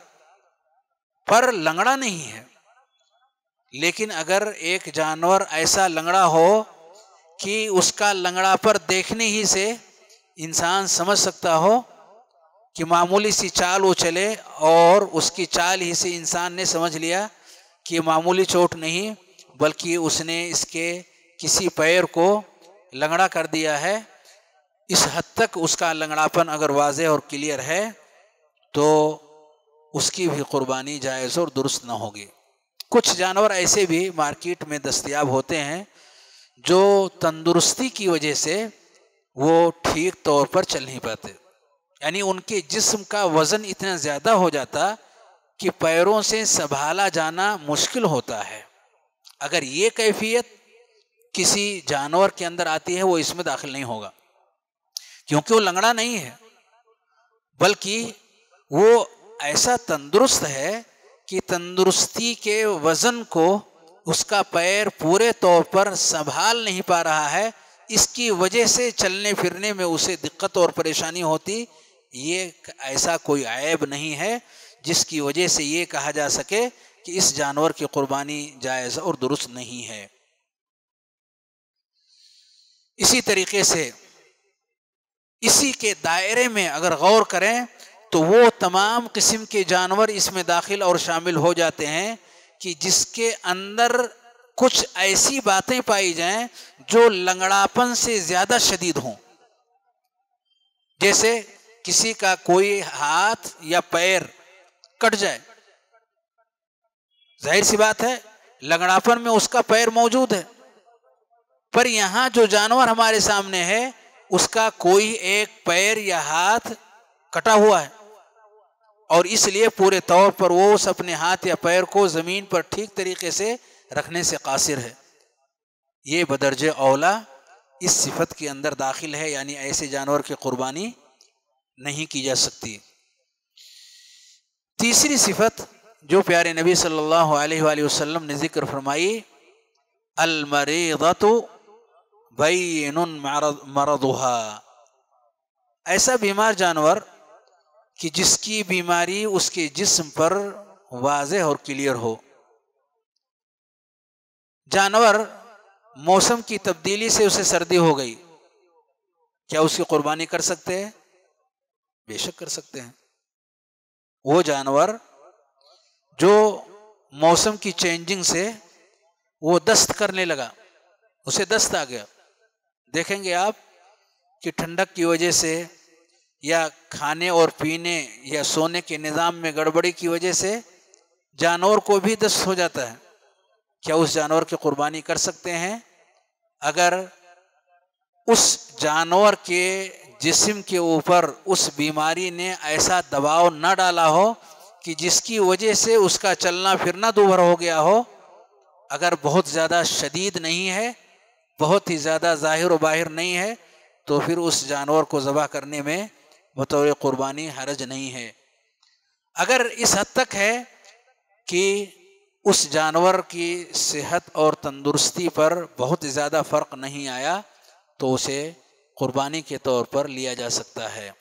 پر، لنگڑا نہیں ہے۔ لیکن اگر ایک جانور ایسا لنگڑا ہو کہ اس کا لنگڑا پر دیکھنے ہی سے انسان سمجھ سکتا ہو کہ معمولی سی چال وہ چلے اور اس کی چال ہی سے انسان نے سمجھ لیا کہ یہ معمولی چوٹ نہیں بلکہ اس نے اس کے کسی پیر کو لنگڑا کر دیا ہے، اس حد تک اس کا لنگڑاپن اگر واضح اور کلیئر ہے تو اس کی بھی قربانی جائز اور درست نہ ہوگی۔ کچھ جانور ایسے بھی مارکیٹ میں دستیاب ہوتے ہیں جو تندرستی کی وجہ سے وہ ٹھیک طور پر چل نہیں پاتے، یعنی ان کے جسم کا وزن اتنا زیادہ ہو جاتا کہ پیروں سے سنبھالا جانا مشکل ہوتا ہے۔ اگر یہ کیفیت کسی جانور کے اندر آتی ہے وہ اس میں داخل نہیں ہوگا، کیونکہ وہ لنگڑا نہیں ہے بلکہ وہ ایسا تندرست ہے کہ تندرستی کے وزن کو اس کا پیر پورے طور پر سنبھال نہیں پا رہا ہے، اس کی وجہ سے چلنے پھرنے میں اسے دقت اور پریشانی ہوتی، یہ ایسا کوئی عیب نہیں ہے جس کی وجہ سے یہ کہا جا سکے کہ اس جانور کی قربانی جائز اور درست نہیں ہے۔ اسی طریقے سے اسی کے دائرے میں اگر غور کریں تو وہ تمام قسم کے جانور اس میں داخل اور شامل ہو جاتے ہیں کہ جس کے اندر کچھ ایسی باتیں پائی جائیں جو لنگڑاپن سے زیادہ شدید ہوں، جیسے کسی کا کوئی ہاتھ یا پیر کٹ جائے، ظاہر سی بات ہے لنگڑاپن میں اس کا پیر موجود ہے، پر یہاں جو جانور ہمارے سامنے ہے اس کا کوئی ایک پیر یا ہاتھ کٹا ہوا ہے اور اس لیے پورے طور پر وہ اس اپنے ہاتھ یا پیر کو زمین پر ٹھیک طریقے سے رکھنے سے قاصر ہے، یہ بدرجہ اولا اس صفت کے اندر داخل ہے، یعنی ایسے جانور کی قربانی نہیں کی جا سکتی۔ تیسری صفت جو پیارے نبی صلی اللہ علیہ وآلہ وسلم نے ذکر فرمائی، المریضۃ بین مرضها، ایسا بیمار جانور کہ جس کی بیماری اس کے جسم پر واضح اور کلیئر ہو۔ جانور موسم کی تبدیلی سے اسے سردی ہو گئی، کیا اس کی قربانی کر سکتے ہیں؟ بے شک کر سکتے ہیں۔ وہ جانور جو موسم کی چینجنگ سے وہ دست کرنے لگا، اسے دست آ گیا، دیکھیں گے آپ کہ ٹھنڈک کی وجہ سے یا کھانے اور پینے یا سونے کے نظام میں گڑبڑی کی وجہ سے جانور کو بھی دست ہو جاتا ہے، کیا اس جانور کی قربانی کر سکتے ہیں؟ اگر اس جانور کے جسم کے اوپر اس بیماری نے ایسا دباؤ نہ ڈالا ہو کہ جس کی وجہ سے اس کا چلنا پھرنا دوبھر ہو گیا ہو، اگر بہت زیادہ شدید نہیں ہے، بہت ہی زیادہ ظاہر و باہر نہیں ہے، تو پھر اس جانور کو ذبح کرنے میں بطور قربانی حرج نہیں ہے۔ اگر اس حد تک ہے کہ اس جانور کی صحت اور تندرستی پر بہت زیادہ فرق نہیں آیا تو اسے قربانی کے طور پر لیا جا سکتا ہے۔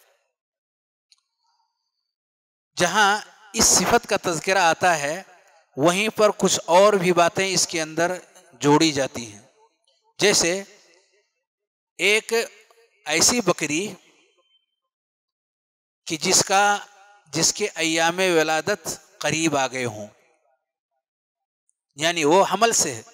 جہاں اس صفت کا تذکرہ آتا ہے وہیں پر کچھ اور بھی باتیں اس کے اندر جوڑی جاتی ہیں، جیسے ایک ایسی بکری کہ جس کا جس کے ایام ولادت قریب آ گئے ہوں، یعنی وہ حمل سے ہے،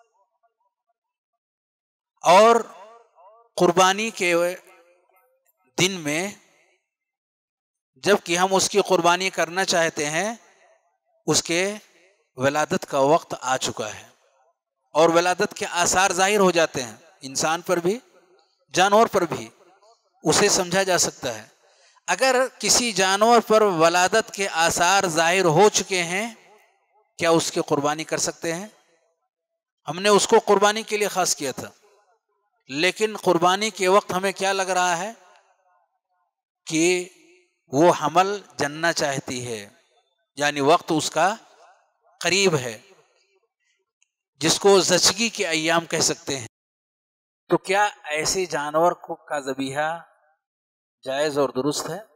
اور قربانی کے دن میں جب کہ ہم اس کی قربانی کرنا چاہتے ہیں اس کے ولادت کا وقت آ چکا ہے اور ولادت کے آثار ظاہر ہو جاتے ہیں، انسان پر بھی جانور پر بھی، اسے سمجھا جا سکتا ہے۔ اگر کسی جانور پر ولادت کے آثار ظاہر ہو چکے ہیں کیا اس کی قربانی کر سکتے ہیں؟ ہم نے اس کو قربانی کے لیے خاص کیا تھا، لیکن قربانی کے وقت ہمیں کیا لگ رہا ہے کہ وہ حمل جننا چاہتی ہے، یعنی وقت اس کا قریب ہے، جس کو زچگی کے ایام کہہ سکتے ہیں۔ تو کیا ایسے جانور کو کا ذبیحہ جائز اور درست ہے؟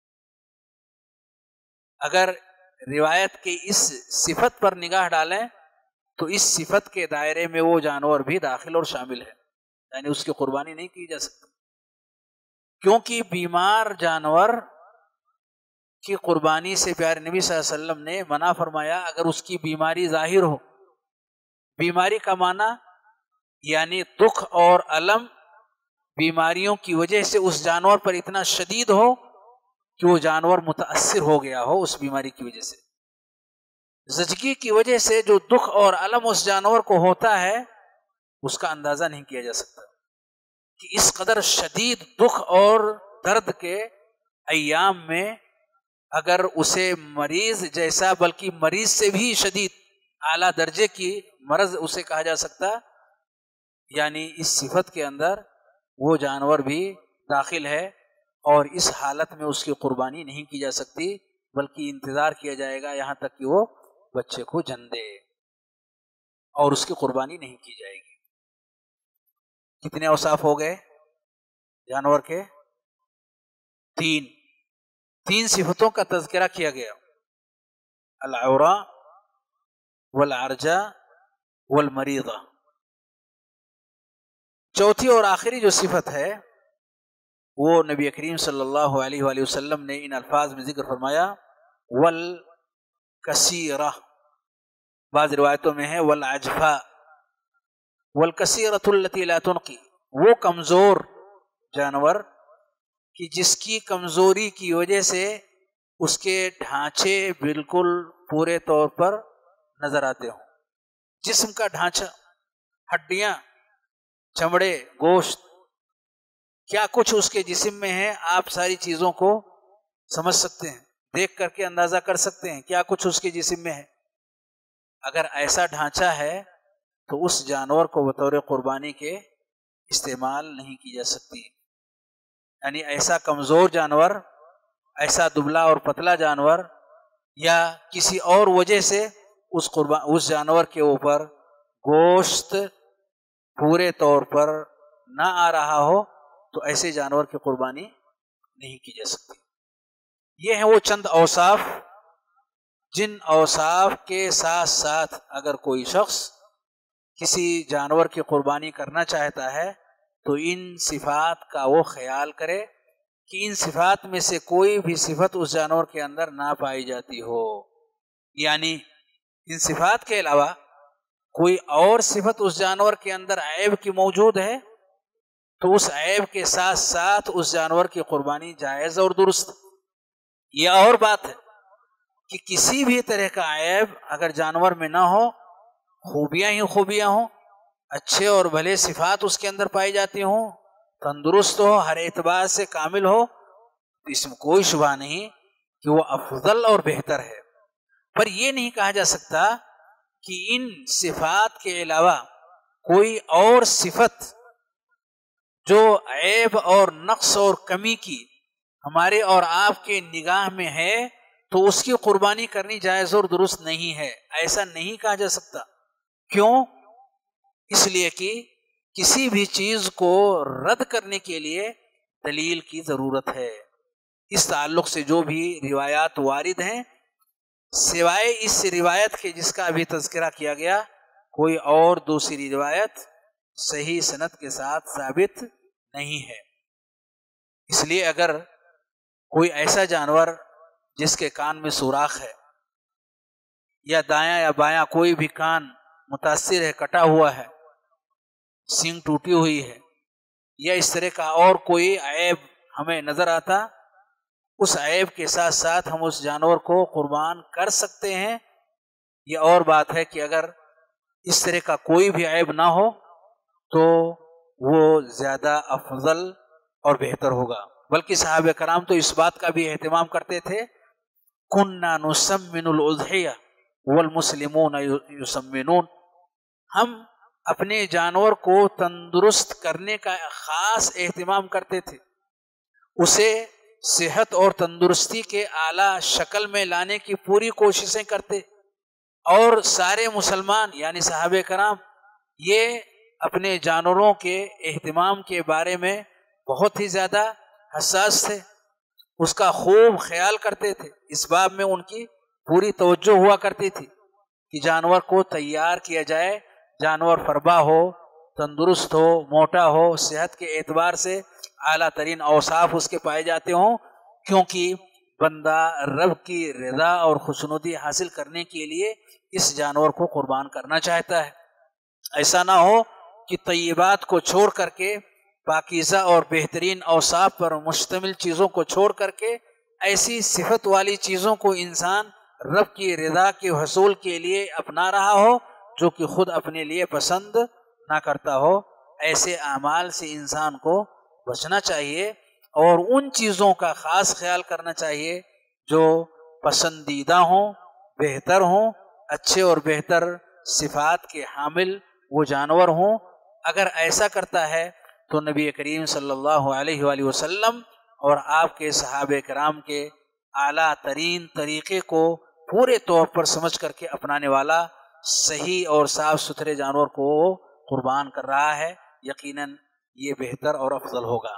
اگر روایت کی اس صفت پر نگاہ ڈالیں تو اس صفت کے دائرے میں وہ جانور بھی داخل اور شامل ہے، یعنی اس کی قربانی نہیں کی جا سکتی، کیونکہ بیمار جانور کی قربانی سے پیارے نبی صلی اللہ علیہ وسلم نے منع فرمایا۔ اگر اس کی بیماری ظاہر ہو، بیماری کا معنی یعنی دکھ اور الم بیماریوں کی وجہ سے اس جانور پر اتنا شدید ہو کہ وہ جانور متاثر ہو گیا ہو اس بیماری کی وجہ سے، زچگی کی وجہ سے جو دکھ اور الم اس جانور کو ہوتا ہے اس کا اندازہ نہیں کیا جا سکتا کہ اس قدر شدید دکھ اور درد کے ایام میں اگر اسے مریض جیسا بلکہ مریض سے بھی شدید اعلیٰ درجے کی مرض اسے کہا جا سکتا، یعنی اس صفت کے اندر وہ جانور بھی داخل ہے، اور اس حالت میں اس کی قربانی نہیں کی جا سکتی بلکہ انتظار کیا جائے گا یہاں تک کہ وہ بچے کو جن دے، اور اس کی قربانی نہیں کی جائے گی۔ کتنے اوصاف ہو گئے جانور کے؟ تین تین صفتوں کا تذکرہ کیا گیا، العورا والعرجا والمریضہ۔ چوتھی اور آخری جو صفت ہے وہ نبی کریم صلی اللہ علیہ وآلہ وسلم نے ان الفاظ میں ذکر فرمایا، والکثیرہ، بعض روایتوں میں ہے والعجفا، والکثیرۃ التی لا تنقی، وہ کمزور جانور کہ جس کی کمزوری کی وجہ سے اس کے ڈھانچے بالکل پورے طور پر نظر آتے ہوں، جسم کا ڈھانچہ، ہڈیاں، چمڑے، گوشت، کیا کچھ اس کے جسم میں ہے آپ ساری چیزوں کو سمجھ سکتے ہیں، دیکھ کر کے اندازہ کر سکتے ہیں کیا کچھ اس کے جسم میں ہے۔ اگر ایسا ڈھانچہ ہے تو اس جانور کو بطور قربانی کے استعمال نہیں کی جا سکتی، یعنی ایسا کمزور جانور، ایسا دبلا اور پتلا جانور، یا کسی اور وجہ سے اس قربان اس جانور کے اوپر گوشت پورے طور پر نہ آ رہا ہو تو ایسے جانور کی قربانی نہیں کی جا سکتی۔ یہ ہیں وہ چند اوصاف جن اوصاف کے ساتھ ساتھ اگر کوئی شخص کسی جانور کی قربانی کرنا چاہتا ہے تو ان صفات کا وہ خیال کرے کہ ان صفات میں سے کوئی بھی صفت اس جانور کے اندر نہ پائی جاتی ہو، یعنی ان صفات کے علاوہ کوئی اور صفت اس جانور کے اندر عیب کی موجود ہے تو اس عیب کے ساتھ ساتھ اس جانور کی قربانی جائز اور درست۔ یہ اور بات ہے کہ کسی بھی طرح کا عیب اگر جانور میں نہ ہو، خوبیاں ہی خوبیاں ہوں، اچھے اور بھلے صفات اس کے اندر پائی جاتی ہوں، تندرست ہو، ہر اعتبار سے کامل ہو، تو اس میں کوئی شبہ نہیں کہ وہ افضل اور بہتر ہے۔ پر یہ نہیں کہا جا سکتا کہ ان صفات کے علاوہ کوئی اور صفت جو عیب اور نقص اور کمی کی ہمارے اور آپ کے نگاہ میں ہے تو اس کی قربانی کرنی جائز اور درست نہیں ہے، ایسا نہیں کہا جا سکتا۔ کیوں؟ اس لیے کہ کسی بھی چیز کو رد کرنے کے لیے دلیل کی ضرورت ہے۔ اس تعلق سے جو بھی روایات وارد ہیں، سوائے اس روایت کے جس کا ابھی تذکرہ کیا گیا، کوئی اور دوسری روایت صحیح سند کے ساتھ ثابت نہیں ہے۔ اس لیے اگر کوئی ایسا جانور جس کے کان میں سوراخ ہے، یا دایاں یا بایاں کوئی بھی کان متاثر ہے، کٹا ہوا ہے، سینگ ٹوٹی ہوئی ہے، یا اس طرح کا اور کوئی عیب ہمیں نظر آتا، اس عیب کے ساتھ ساتھ ہم اس جانور کو قربان کر سکتے ہیں۔ یہ اور بات ہے کہ اگر اس طرح کا کوئی بھی عیب نہ ہو تو وہ زیادہ افضل اور بہتر ہوگا۔ بلکہ صحابہ کرام تو اس بات کا بھی اہتمام کرتے تھے، کُنَّا نُسَمِّنُ الْأُضْحِيَّةَ وَالْمُسْلِمُونَ يُسَمِّنُونَ، ہم اپنے جانور کو تندرست کرنے کا خاص اہتمام کرتے تھے، اسے صحت اور تندرستی کے اعلیٰ شکل میں لانے کی پوری کوششیں کرتے، اور سارے مسلمان یعنی صحابہ کرام یہ اپنے جانوروں کے اہتمام کے بارے میں بہت ہی زیادہ حساس تھے، اس کا خوب خیال کرتے تھے۔ اس باب میں ان کی پوری توجہ ہوا کرتی تھی کہ جانور کو تیار کیا جائے، جانور فربا ہو، تندرست ہو، موٹا ہو، صحت کے اعتبار سے اعلیٰ ترین اوصاف اس کے پائے جاتے ہوں، کیونکہ بندہ رب کی رضا اور خوشنودی حاصل کرنے کے لیے اس جانور کو قربان کرنا چاہتا ہے۔ ایسا نہ ہو کہ طیبات کو چھوڑ کر کے، پاکیزہ اور بہترین اوصاف پر مشتمل چیزوں کو چھوڑ کر کے ایسی صفت والی چیزوں کو انسان رب کی رضا کے حصول کے لیے اپنا رہا ہو جو کہ خود اپنے لیے پسند نہ کرتا ہو۔ ایسے اعمال سے انسان کو بچنا چاہیے اور ان چیزوں کا خاص خیال کرنا چاہیے جو پسندیدہ ہوں، بہتر ہوں، اچھے اور بہتر صفات کے حامل وہ جانور ہوں۔ اگر ایسا کرتا ہے تو نبی کریم صلی اللہ علیہ وآلہ وسلم اور آپ کے صحابہ کرام کے اعلیٰ ترین طریقے کو پورے طور پر سمجھ کر کے اپنانے والا صحیح اور صاف ستھرے جانور کو قربان کر رہا ہے، یقیناً یہ بہتر اور افضل ہوگا۔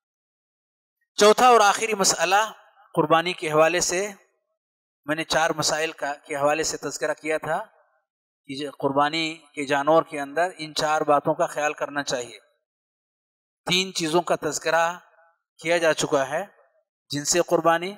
چوتھا اور آخری مسئلہ قربانی کے حوالے سے، میں نے چار مسائل کا کے حوالے سے تذکرہ کیا تھا کہ قربانی کے جانور کے اندر ان چار باتوں کا خیال کرنا چاہیے۔ تین چیزوں کا تذکرہ کیا جا چکا ہے، جن سے قربانی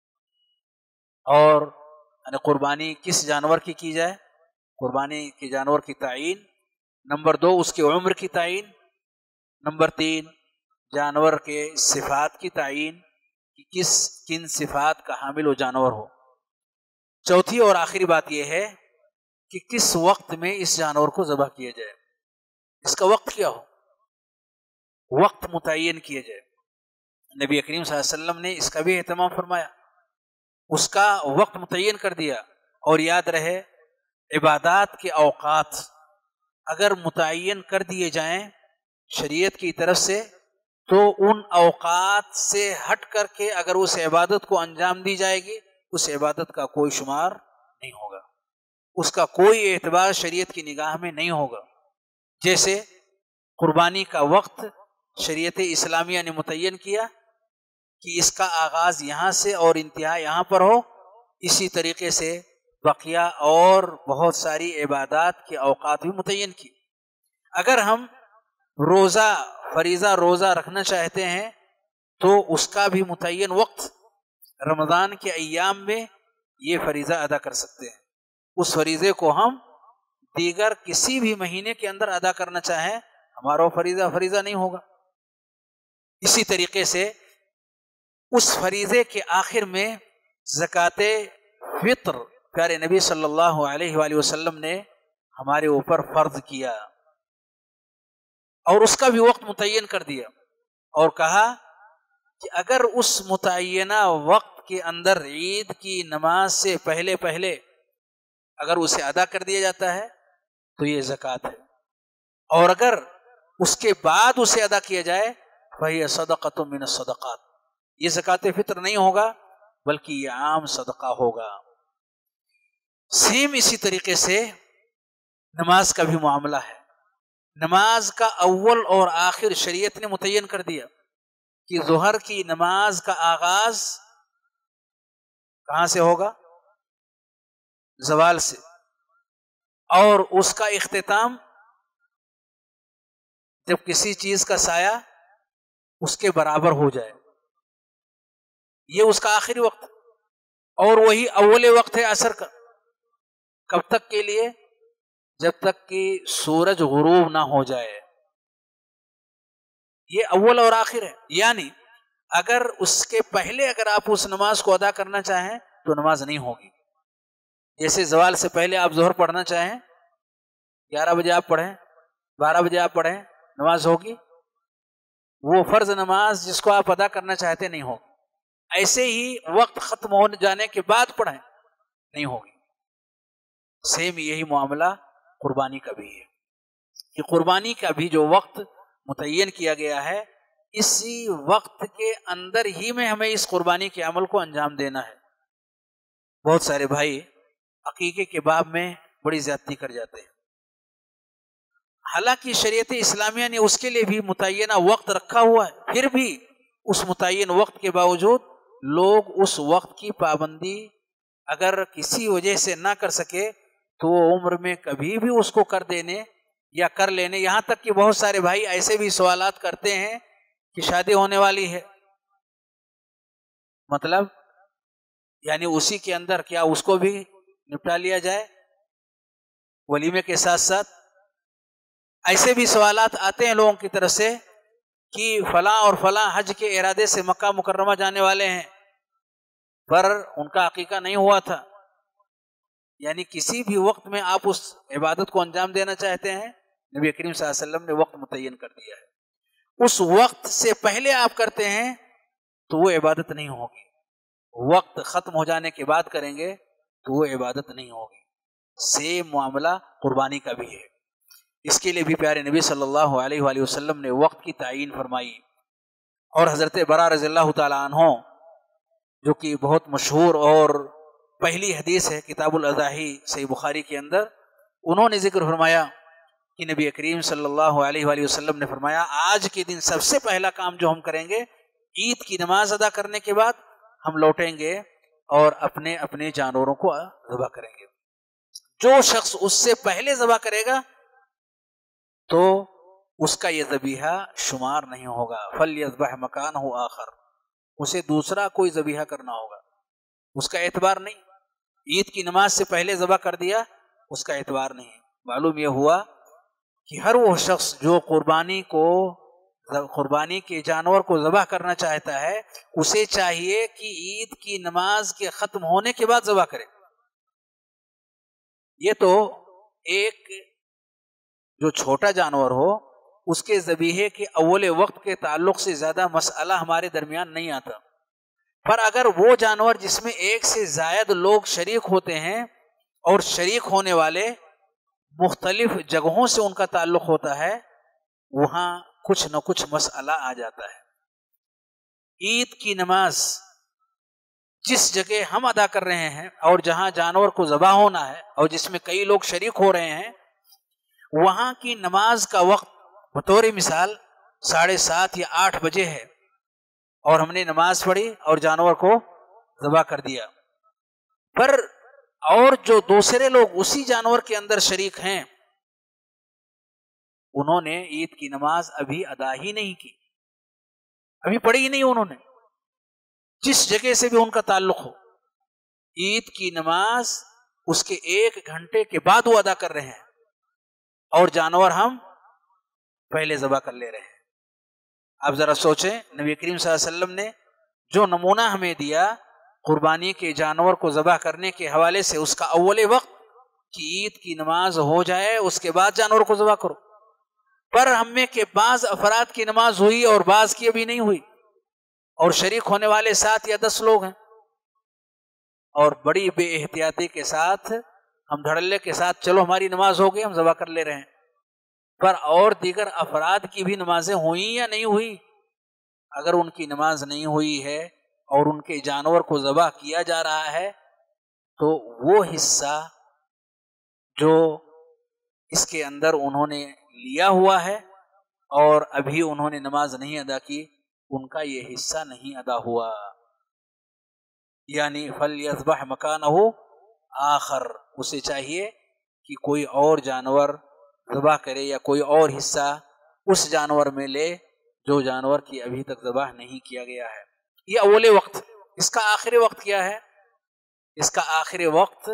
اور یعنی قربانی کس جانور کی کی جائے، قربانی کے جانور کی تعین، نمبر دو اس کی عمر کی تعین، نمبر تین جانور کے صفات کی تعین کہ کس کن صفات کا حامل وہ جانور ہو۔ چوتھی اور آخری بات یہ ہے کہ کس وقت میں اس جانور کو ذبح کیا جائے، اس کا وقت کیا ہو، وقت متعین کیا جائے۔ نبی کریم صلی اللہ علیہ وسلم نے اس کا بھی اہتمام فرمایا، اس کا وقت متعین کر دیا۔ اور یاد رہے عبادات کے اوقات اگر متعین کر دیے جائیں شریعت کی طرف سے تو ان اوقات سے ہٹ کر کے اگر اس عبادت کو انجام دی جائے گی اس عبادت کا کوئی شمار نہیں ہوگا، اس کا کوئی اعتبار شریعت کی نگاہ میں نہیں ہوگا۔ جیسے قربانی کا وقت شریعت اسلامیہ نے متعین کیا کہ اس کا آغاز یہاں سے اور انتہا یہاں پر ہو، اسی طریقے سے بقیہ اور بہت ساری عبادات کے اوقات بھی متعین کی۔ اگر ہم روزہ فریضہ روزہ رکھنا چاہتے ہیں تو اس کا بھی متعین وقت، رمضان کے ایام میں یہ فریضہ ادا کر سکتے ہیں۔ اس فریضے کو ہم دیگر کسی بھی مہینے کے اندر ادا کرنا چاہیں ہمارا وہ فریضہ فریضہ نہیں ہوگا۔ اسی طریقے سے اس فریضے کے آخر میں زکوٰۃ فطر پیارے نبی صلی اللہ علیہ وآلہ وسلم نے ہمارے اوپر فرض کیا اور اس کا بھی وقت متعین کر دیا اور کہا کہ اگر اس متعینہ وقت کے اندر عید کی نماز سے پہلے پہلے اگر اسے ادا کر دیا جاتا ہے تو یہ زکوٰۃ ہے، اور اگر اس کے بعد اسے ادا کیا جائے فہی صدقۃ من الصدقات، یہ زکوٰۃ فطر نہیں ہوگا بلکہ یہ عام صدقہ ہوگا۔ سیم اسی طریقے سے نماز کا بھی معاملہ ہے۔ نماز کا اول اور آخر شریعت نے متعین کر دیا کہ ظہر کی نماز کا آغاز کہاں سے ہوگا؟ زوال سے، اور اس کا اختتام جب کسی چیز کا سایہ اس کے برابر ہو جائے، یہ اس کا آخری وقت، اور وہی اول وقت ہے عصر کا۔ کب تک کے لیے؟ جب تک کہ سورج غروب نہ ہو جائے، یہ اول اور آخر ہے۔ یعنی اگر اس کے پہلے اگر آپ اس نماز کو ادا کرنا چاہیں تو نماز نہیں ہوگی۔ جیسے زوال سے پہلے آپ ظہر پڑھنا چاہیں، گیارہ بجے آپ پڑھیں، بارہ بجے آپ پڑھیں، نماز ہوگی؟ وہ فرض نماز جس کو آپ ادا کرنا چاہتے نہیں ہوگی۔ ایسے ہی وقت ختم ہو جانے کے بعد پڑھیں، نہیں ہوگی۔ سیم یہی معاملہ قربانی کا بھی ہے کہ قربانی کا بھی جو وقت متعین کیا گیا ہے، اسی وقت کے اندر ہی میں ہمیں اس قربانی کے عمل کو انجام دینا ہے۔ بہت سارے بھائی عقیقے کے باب میں بڑی زیادتی کر جاتے ہیں، حالانکہ شریعت اسلامیہ نے اس کے لیے بھی متعینہ وقت رکھا ہوا ہے، پھر بھی اس متعین وقت کے باوجود لوگ اس وقت کی پابندی اگر کسی وجہ سے نہ کر سکے تو وہ عمر میں کبھی بھی اس کو کر دینے یا کر لینے، یہاں تک کہ بہت سارے بھائی ایسے بھی سوالات کرتے ہیں کہ شادی ہونے والی ہے، مطلب یعنی اسی کے اندر کیا اس کو بھی نپٹا لیا جائے ولیمے کے ساتھ ساتھ؟ ایسے بھی سوالات آتے ہیں لوگوں کی طرف سے کہ فلاں اور فلاں حج کے ارادے سے مکہ مکرمہ جانے والے ہیں پر ان کا عقیقہ نہیں ہوا تھا۔ یعنی کسی بھی وقت میں آپ اس عبادت کو انجام دینا چاہتے ہیں، نبی کریم صلی اللہ علیہ وسلم نے وقت متعین کر دیا ہے، اس وقت سے پہلے آپ کرتے ہیں تو وہ عبادت نہیں ہوگی، وقت ختم ہو جانے کے بعد کریں گے تو وہ عبادت نہیں ہوگی۔ سیم معاملہ قربانی کا بھی ہے۔ اس کے لیے بھی پیارے نبی صلی اللہ علیہ وآلہ وسلم نے وقت کی تعیین فرمائی، اور حضرت برا رضی اللہ تعالیٰ عنہ جو کہ بہت مشہور اور پہلی حدیث ہے کتاب الاضاحی صحیح بخاری کے اندر، انہوں نے ذکر فرمایا کہ نبی کریم صلی اللہ علیہ وآلہ وسلم نے فرمایا آج کے دن سب سے پہلا کام جو ہم کریں گے، عید کی نماز ادا کرنے کے بعد ہم لوٹیں گے اور اپنے اپنے جانوروں کو ذبح کریں گے۔ جو شخص اس سے پہلے ذبح کرے گا تو اس کا یہ ذبیحہ شمار نہیں ہوگا، فَلْيَذْبَحْ مَكَانَهُ آخر، اسے دوسرا کوئی ذبیحہ کرنا ہوگا، اس کا اعتبار نہیں۔ عید کی نماز سے پہلے ذبح کر دیا، اس کا اعتبار نہیں۔ معلوم یہ ہوا کہ ہر وہ شخص جو قربانی کو قربانی کے جانور کو ذبح کرنا چاہتا ہے، اسے چاہیے کہ عید کی نماز کے ختم ہونے کے بعد ذبح کرے۔ یہ تو ایک جو چھوٹا جانور ہو اس کے ذبیحے کے اول وقت کے تعلق سے زیادہ مسئلہ ہمارے درمیان نہیں آتا، پر اگر وہ جانور جس میں ایک سے زائد لوگ شریک ہوتے ہیں اور شریک ہونے والے مختلف جگہوں سے ان کا تعلق ہوتا ہے، وہاں کچھ نہ کچھ مسئلہ آ جاتا ہے۔ عید کی نماز جس جگہ ہم ادا کر رہے ہیں اور جہاں جانور کو ذبح ہونا ہے اور جس میں کئی لوگ شریک ہو رہے ہیں، وہاں کی نماز کا وقت بطور مثال ساڑھے سات یا آٹھ بجے ہے، اور ہم نے نماز پڑھی اور جانور کو ذبح کر دیا، پر اور جو دوسرے لوگ اسی جانور کے اندر شریک ہیں انہوں نے عید کی نماز ابھی ادا ہی نہیں کی، ابھی پڑھی ہی نہیں انہوں نے، جس جگہ سے بھی ان کا تعلق ہو، عید کی نماز اس کے ایک گھنٹے کے بعد وہ ادا کر رہے ہیں اور جانور ہم پہلے ذبح کر لے رہے ہیں۔ آپ ذرا سوچیں، نبی کریم صلی اللہ علیہ وسلم نے جو نمونہ ہمیں دیا قربانی کے جانور کو ذبح کرنے کے حوالے سے، اس کا اول وقت کہ عید کی نماز ہو جائے اس کے بعد جانور کو ذبح کرو، پر ہم میں کے بعض افراد کی نماز ہوئی اور بعض کی ابھی نہیں ہوئی، اور شریک ہونے والے سات یا دس لوگ ہیں، اور بڑی بے احتیاطی کے ساتھ ہم دھڑلے کے ساتھ چلو ہماری نماز ہو گئی ہم ذبح کر لے رہے ہیں۔ پر اور دیگر افراد کی بھی نمازیں ہوئیں یا نہیں ہوئی؟ اگر ان کی نماز نہیں ہوئی ہے اور ان کے جانور کو ذبح کیا جا رہا ہے تو وہ حصہ جو اس کے اندر انہوں نے لیا ہوا ہے اور ابھی انہوں نے نماز نہیں ادا کی، ان کا یہ حصہ نہیں ادا ہوا. یعنی فَلْيَذْبَحْ مَكَانَهُ آخر، اسے چاہیے کہ کوئی اور جانور ذبح کرے یا کوئی اور حصہ اس جانور میں لے جو جانور کی ابھی تک ذبح نہیں کیا گیا ہے. یہ اول وقت. اس کا آخری وقت کیا ہے؟ اس کا آخری وقت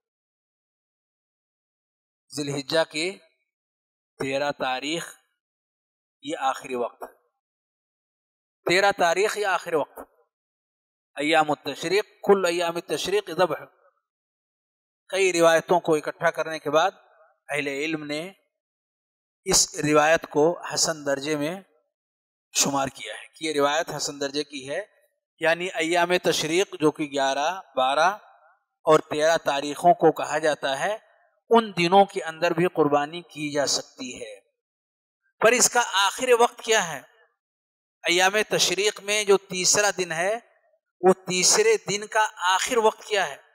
ذی الحجہ کی تیرہ تاریخ، یہ آخری وقت. تیرہ تاریخ یہ آخری وقت. ایام التشریق، کل ایام التشریق ذبح. کئی روایتوں کو اکٹھا کرنے کے بعد اہل علم نے اس روایت کو حسن درجے میں شمار کیا ہے کہ یہ روایت حسن درجے کی ہے. یعنی ایام تشریق جو کہ گیارہ، بارہ اور تیرہ تاریخوں کو کہا جاتا ہے، ان دنوں کے اندر بھی قربانی کی جا سکتی ہے. پر اس کا آخری وقت کیا ہے؟ ایام تشریق میں جو تیسرا دن ہے، وہ تیسرے دن کا آخر وقت کیا ہے؟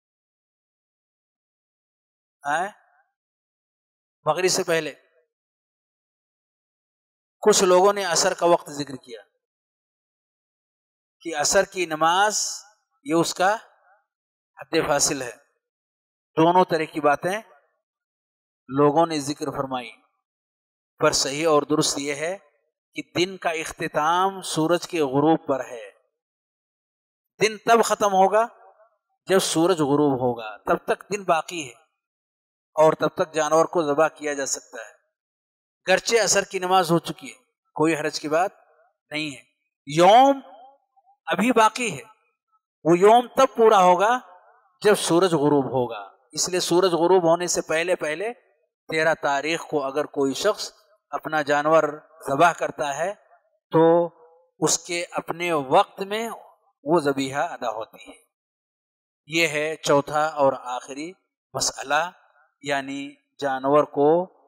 آئے؟ مغرب سے پہلے. کچھ لوگوں نے عصر کا وقت ذکر کیا کہ عصر کی نماز یہ اس کا حد فاصل ہے. دونوں طرح کی باتیں لوگوں نے ذکر فرمائی، پر صحیح اور درست یہ ہے کہ دن کا اختتام سورج کے غروب پر ہے. دن تب ختم ہوگا جب سورج غروب ہوگا، تب تک دن باقی ہے اور تب تک جانور کو ذبح کیا جا سکتا ہے. گرچہ عصر کی نماز ہو چکی ہے، کوئی حرج کی بات نہیں ہے. یوم ابھی باقی ہے، وہ یوم تب پورا ہوگا جب سورج غروب ہوگا. اس لیے سورج غروب ہونے سے پہلے پہلے تیرہ تاریخ کو اگر کوئی شخص اپنا جانور ذبح کرتا ہے تو اس کے اپنے وقت میں وہ ذبیحہ ادا ہوتی ہے. یہ ہے چوتھا اور آخری مسئلہ، یعنی جانور کو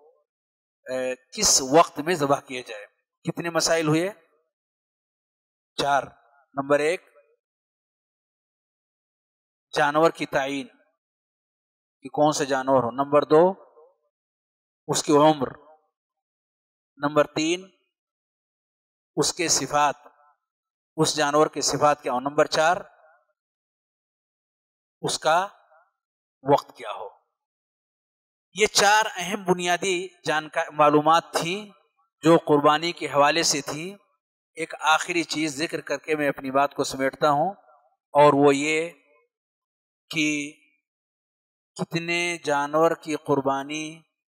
کس وقت میں ذبح کیا جائے. کتنے مسائل ہوئے؟ چار. نمبر ایک، جانور کی تعین کہ کون سے جانور ہو. نمبر دو، اس کی عمر. نمبر تین، اس کے صفات، اس جانور کے صفات کیا ہو. نمبر چار، اس کا وقت کیا ہو. یہ چار اہم بنیادی جانکاری معلومات تھیں جو قربانی کے حوالے سے تھی. ایک آخری چیز ذکر کر کے میں اپنی بات کو سمیٹتا ہوں، اور وہ یہ کہ کتنے جانور کی قربانی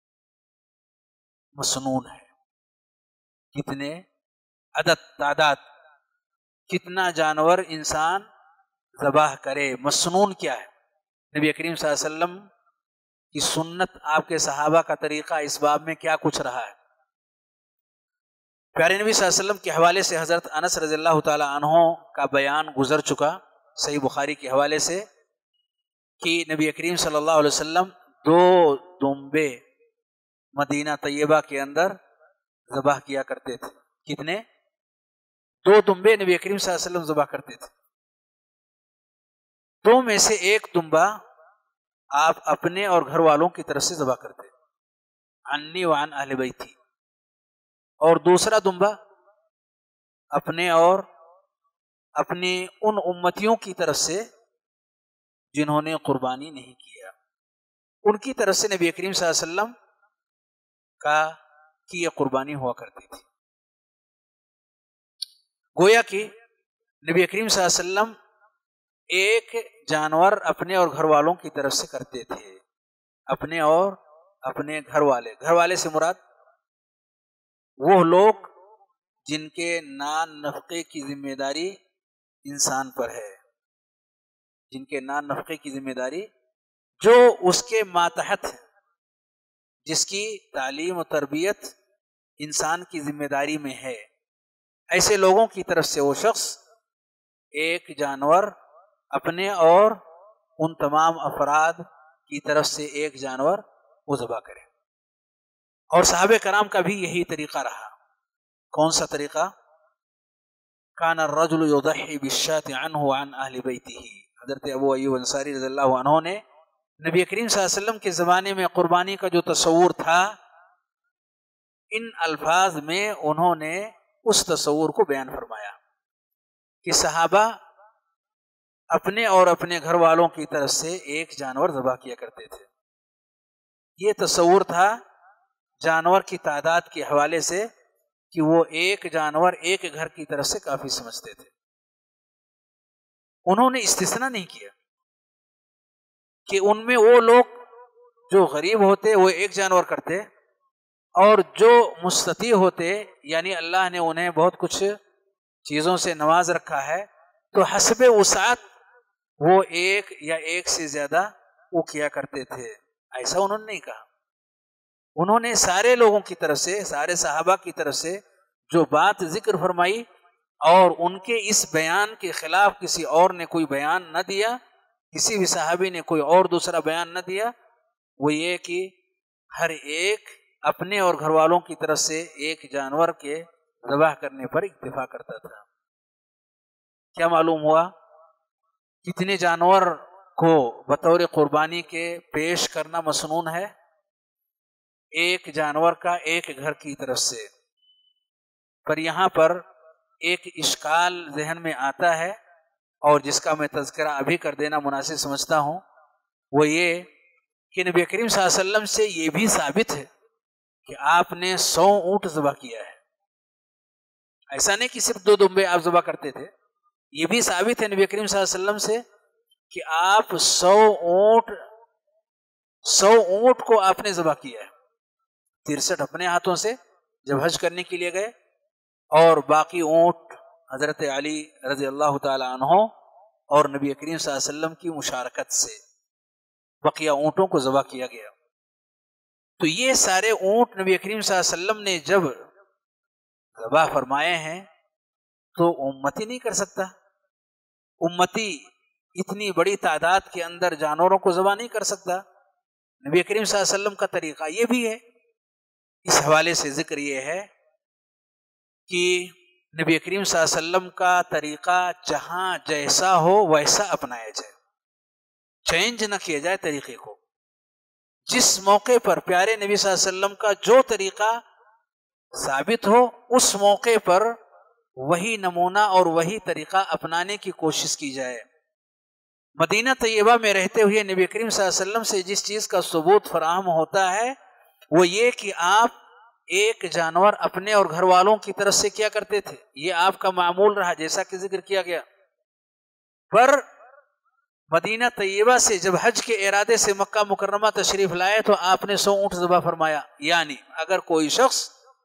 مسنون ہے، کتنے عدد تعداد، کتنا جانور انسان ذبح کرے. مسنون کیا ہے؟ نبی کریم صلی اللہ علیہ وسلم کی سنت، آپ کے صحابہ کا طریقہ اس باب میں کیا کچھ رہا ہے. پیارے نبی صلی اللہ علیہ وسلم کے حوالے سے حضرت انس رضی اللہ تعالی عنہ کا بیان گزر چکا صحیح بخاری کے حوالے سے کہ نبی کریم صلی اللہ علیہ وسلم دو دمبے مدینہ طیبہ کے اندر ذبح کیا کرتے تھے. کتنے؟ دو دمبے نبی کریم صلی اللہ علیہ وسلم ذبح کرتے تھے. دو میں سے ایک دمبا آپ اپنے اور گھر والوں کی طرف سے ذبح کرتے، عنی وعن اہل بیتی، اور دوسرا دمبا اپنے اور اپنی ان امتیوں کی طرف سے جنہوں نے قربانی نہیں کیا، ان کی طرف سے نبی کریم صلی اللہ علیہ وسلم کا کی یہ قربانی ہوا کرتی تھی. گویا کہ نبی کریم صلی اللہ علیہ وسلم ایک جانور اپنے اور گھر والوں کی طرف سے کرتے تھے. اپنے اور اپنے گھر والے، گھر والے سے مراد وہ لوگ جن کے نان نفقے کی ذمہ داری انسان پر ہے، جن کے نان نفقے کی ذمہ داری جو اس کے ماتحت ہے، جس کی تعلیم و تربیت انسان کی ذمہ داری میں ہے. ایسے لوگوں کی طرف سے وہ شخص ایک جانور اپنے اور ان تمام افراد کی طرف سے ایک جانور وہ ذبح کرے. اور صحابہ کرام کا بھی یہی طریقہ رہا. کون سا طریقہ؟ کان الرجل یضحی بالشاۃ عنہ وعن اہل بیتہ. حضرت ابو ایوب انصاری رضی اللہ عنہ نے نبی کریم صلی اللہ علیہ وسلم کے زمانے میں قربانی کا جو تصور تھا، ان الفاظ میں انہوں نے اس تصور کو بیان فرمایا کہ صحابہ اپنے اور اپنے گھر والوں کی طرف سے ایک جانور ذبح کیا کرتے تھے. یہ تصور تھا جانور کی تعداد کے حوالے سے کہ وہ ایک جانور ایک گھر کی طرف سے کافی سمجھتے تھے. انہوں نے استثناء نہیں کیا کہ ان میں وہ لوگ جو غریب ہوتے وہ ایک جانور کرتے، اور جو مستطیع ہوتے یعنی اللہ نے انہیں بہت کچھ چیزوں سے نواز رکھا ہے تو حسب وسعت وہ ایک یا ایک سے زیادہ وہ کیا کرتے تھے. ایسا انہوں نے نہیں کہا. انہوں نے سارے لوگوں کی طرف سے، سارے صحابہ کی طرف سے جو بات ذکر فرمائی، اور ان کے اس بیان کے خلاف کسی اور نے کوئی بیان نہ دیا، کسی بھی صحابی نے کوئی اور دوسرا بیان نہ دیا، وہ یہ کہ ہر ایک اپنے اور گھر والوں کی طرف سے ایک جانور کے ذبح کرنے پر اکتفا کرتا تھا. کیا معلوم ہوا؟ کتنے جانور کو بطور قربانی کے پیش کرنا مسنون ہے؟ ایک جانور کا ایک گھر کی طرف سے. پر یہاں پر ایک اشکال ذہن میں آتا ہے اور جس کا میں تذکرہ ابھی کر دینا مناسب سمجھتا ہوں، وہ یہ کہ نبی کریم صلی اللہ علیہ وسلم سے یہ بھی ثابت ہے کہ آپ نے سو اونٹ ذبح کیا ہے. ایسا نہیں کہ صرف دو دمبے آپ ذبح کرتے تھے. یہ بھی ثابت ہے نبی کریم صلی اللہ علیہ وسلم سے کہ آپ سو اونٹ سو اونٹ کو آپ نے ذبح کیا ہے. ترسٹھ اپنے ہاتھوں سے جب حج کرنے کے لیے گئے، اور باقی اونٹ حضرت علی رضی اللہ تعالی عنہ اور نبی کریم صلی اللہ علیہ وسلم کی مشارکت سے بقیہ اونٹوں کو ذبح کیا گیا. تو یہ سارے اونٹ نبی کریم صلی اللہ علیہ وسلم نے جب ذبح فرمائے ہیں تو امتی نہیں کر سکتا. امتی اتنی بڑی تعداد کے اندر جانوروں کو ذبح نہیں کر سکتا. نبی کریم صلی اللہ علیہ وسلم کا طریقہ یہ بھی ہے. اس حوالے سے ذکر یہ ہے کہ نبی کریم صلی اللہ علیہ وسلم کا طریقہ جہاں جیسا ہو ویسا اپنایا جائے، چینج نہ کیا جائے طریقے کو. جس موقع پر پیارے نبی صلی اللہ علیہ وسلم کا جو طریقہ ثابت ہو اس موقع پر وہی نمونہ اور وہی طریقہ اپنانے کی کوشش کی جائے. مدینہ طیبہ میں رہتے ہوئے نبی کریم صلی اللہ علیہ وسلم سے جس چیز کا ثبوت فراہم ہوتا ہے وہ یہ کہ آپ ایک جانور اپنے اور گھر والوں کی طرف سے کیا کرتے تھے. یہ آپ کا معمول رہا جیسا کہ ذکر کیا گیا. پر مدینہ طیبہ سے جب حج کے ارادے سے مکہ مکرمہ تشریف لائے تو آپ نے سو اونٹ ذبح فرمایا. یعنی اگر کوئی شخص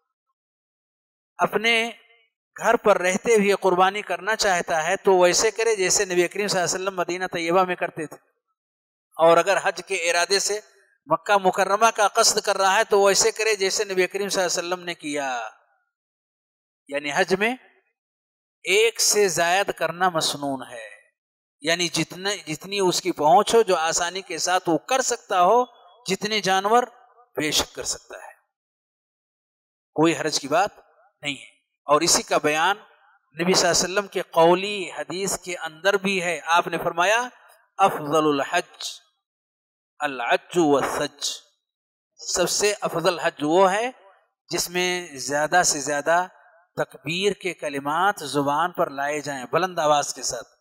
اپنے گھر پر رہتے ہوئے قربانی کرنا چاہتا ہے تو ویسے کرے جیسے نبی کریم صلی اللہ علیہ وسلم مدینہ طیبہ میں کرتے تھے، اور اگر حج کے ارادے سے مکہ مکرمہ کا قصد کر رہا ہے تو ویسے کرے جیسے نبی کریم صلی اللہ علیہ وسلم نے کیا. یعنی حج میں ایک سے زائد کرنا مسنون ہے. یعنی جتنا جتنی اس کی پہنچ ہو، جو آسانی کے ساتھ وہ کر سکتا ہو، جتنے جانور بے شک کر سکتا ہے، کوئی حرج کی بات نہیں ہے. اور اسی کا بیان نبی صلی اللہ علیہ وسلم کے قولی حدیث کے اندر بھی ہے. آپ نے فرمایا افضل الحج العج والسج. سب سے افضل حج وہ ہے جس میں زیادہ سے زیادہ تکبیر کے کلمات زبان پر لائے جائیں بلند آواز کے ساتھ.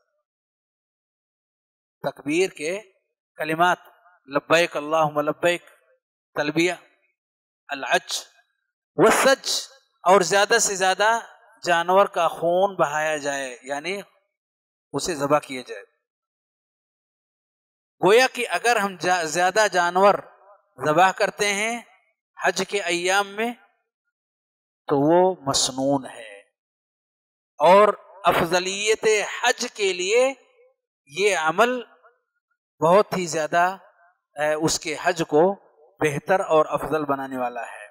تکبیر کے کلمات، لبیک اللہم لبیک، تلبیہ، العج والسج، اور زیادہ سے زیادہ جانور کا خون بہایا جائے، یعنی اسے ذبح کیا جائے. گویا کہ اگر ہم جا زیادہ جانور ذبح کرتے ہیں حج کے ایام میں تو وہ مسنون ہے، اور افضلیت حج کے لیے یہ عمل بہت ہی زیادہ اس کے حج کو بہتر اور افضل بنانے والا ہے.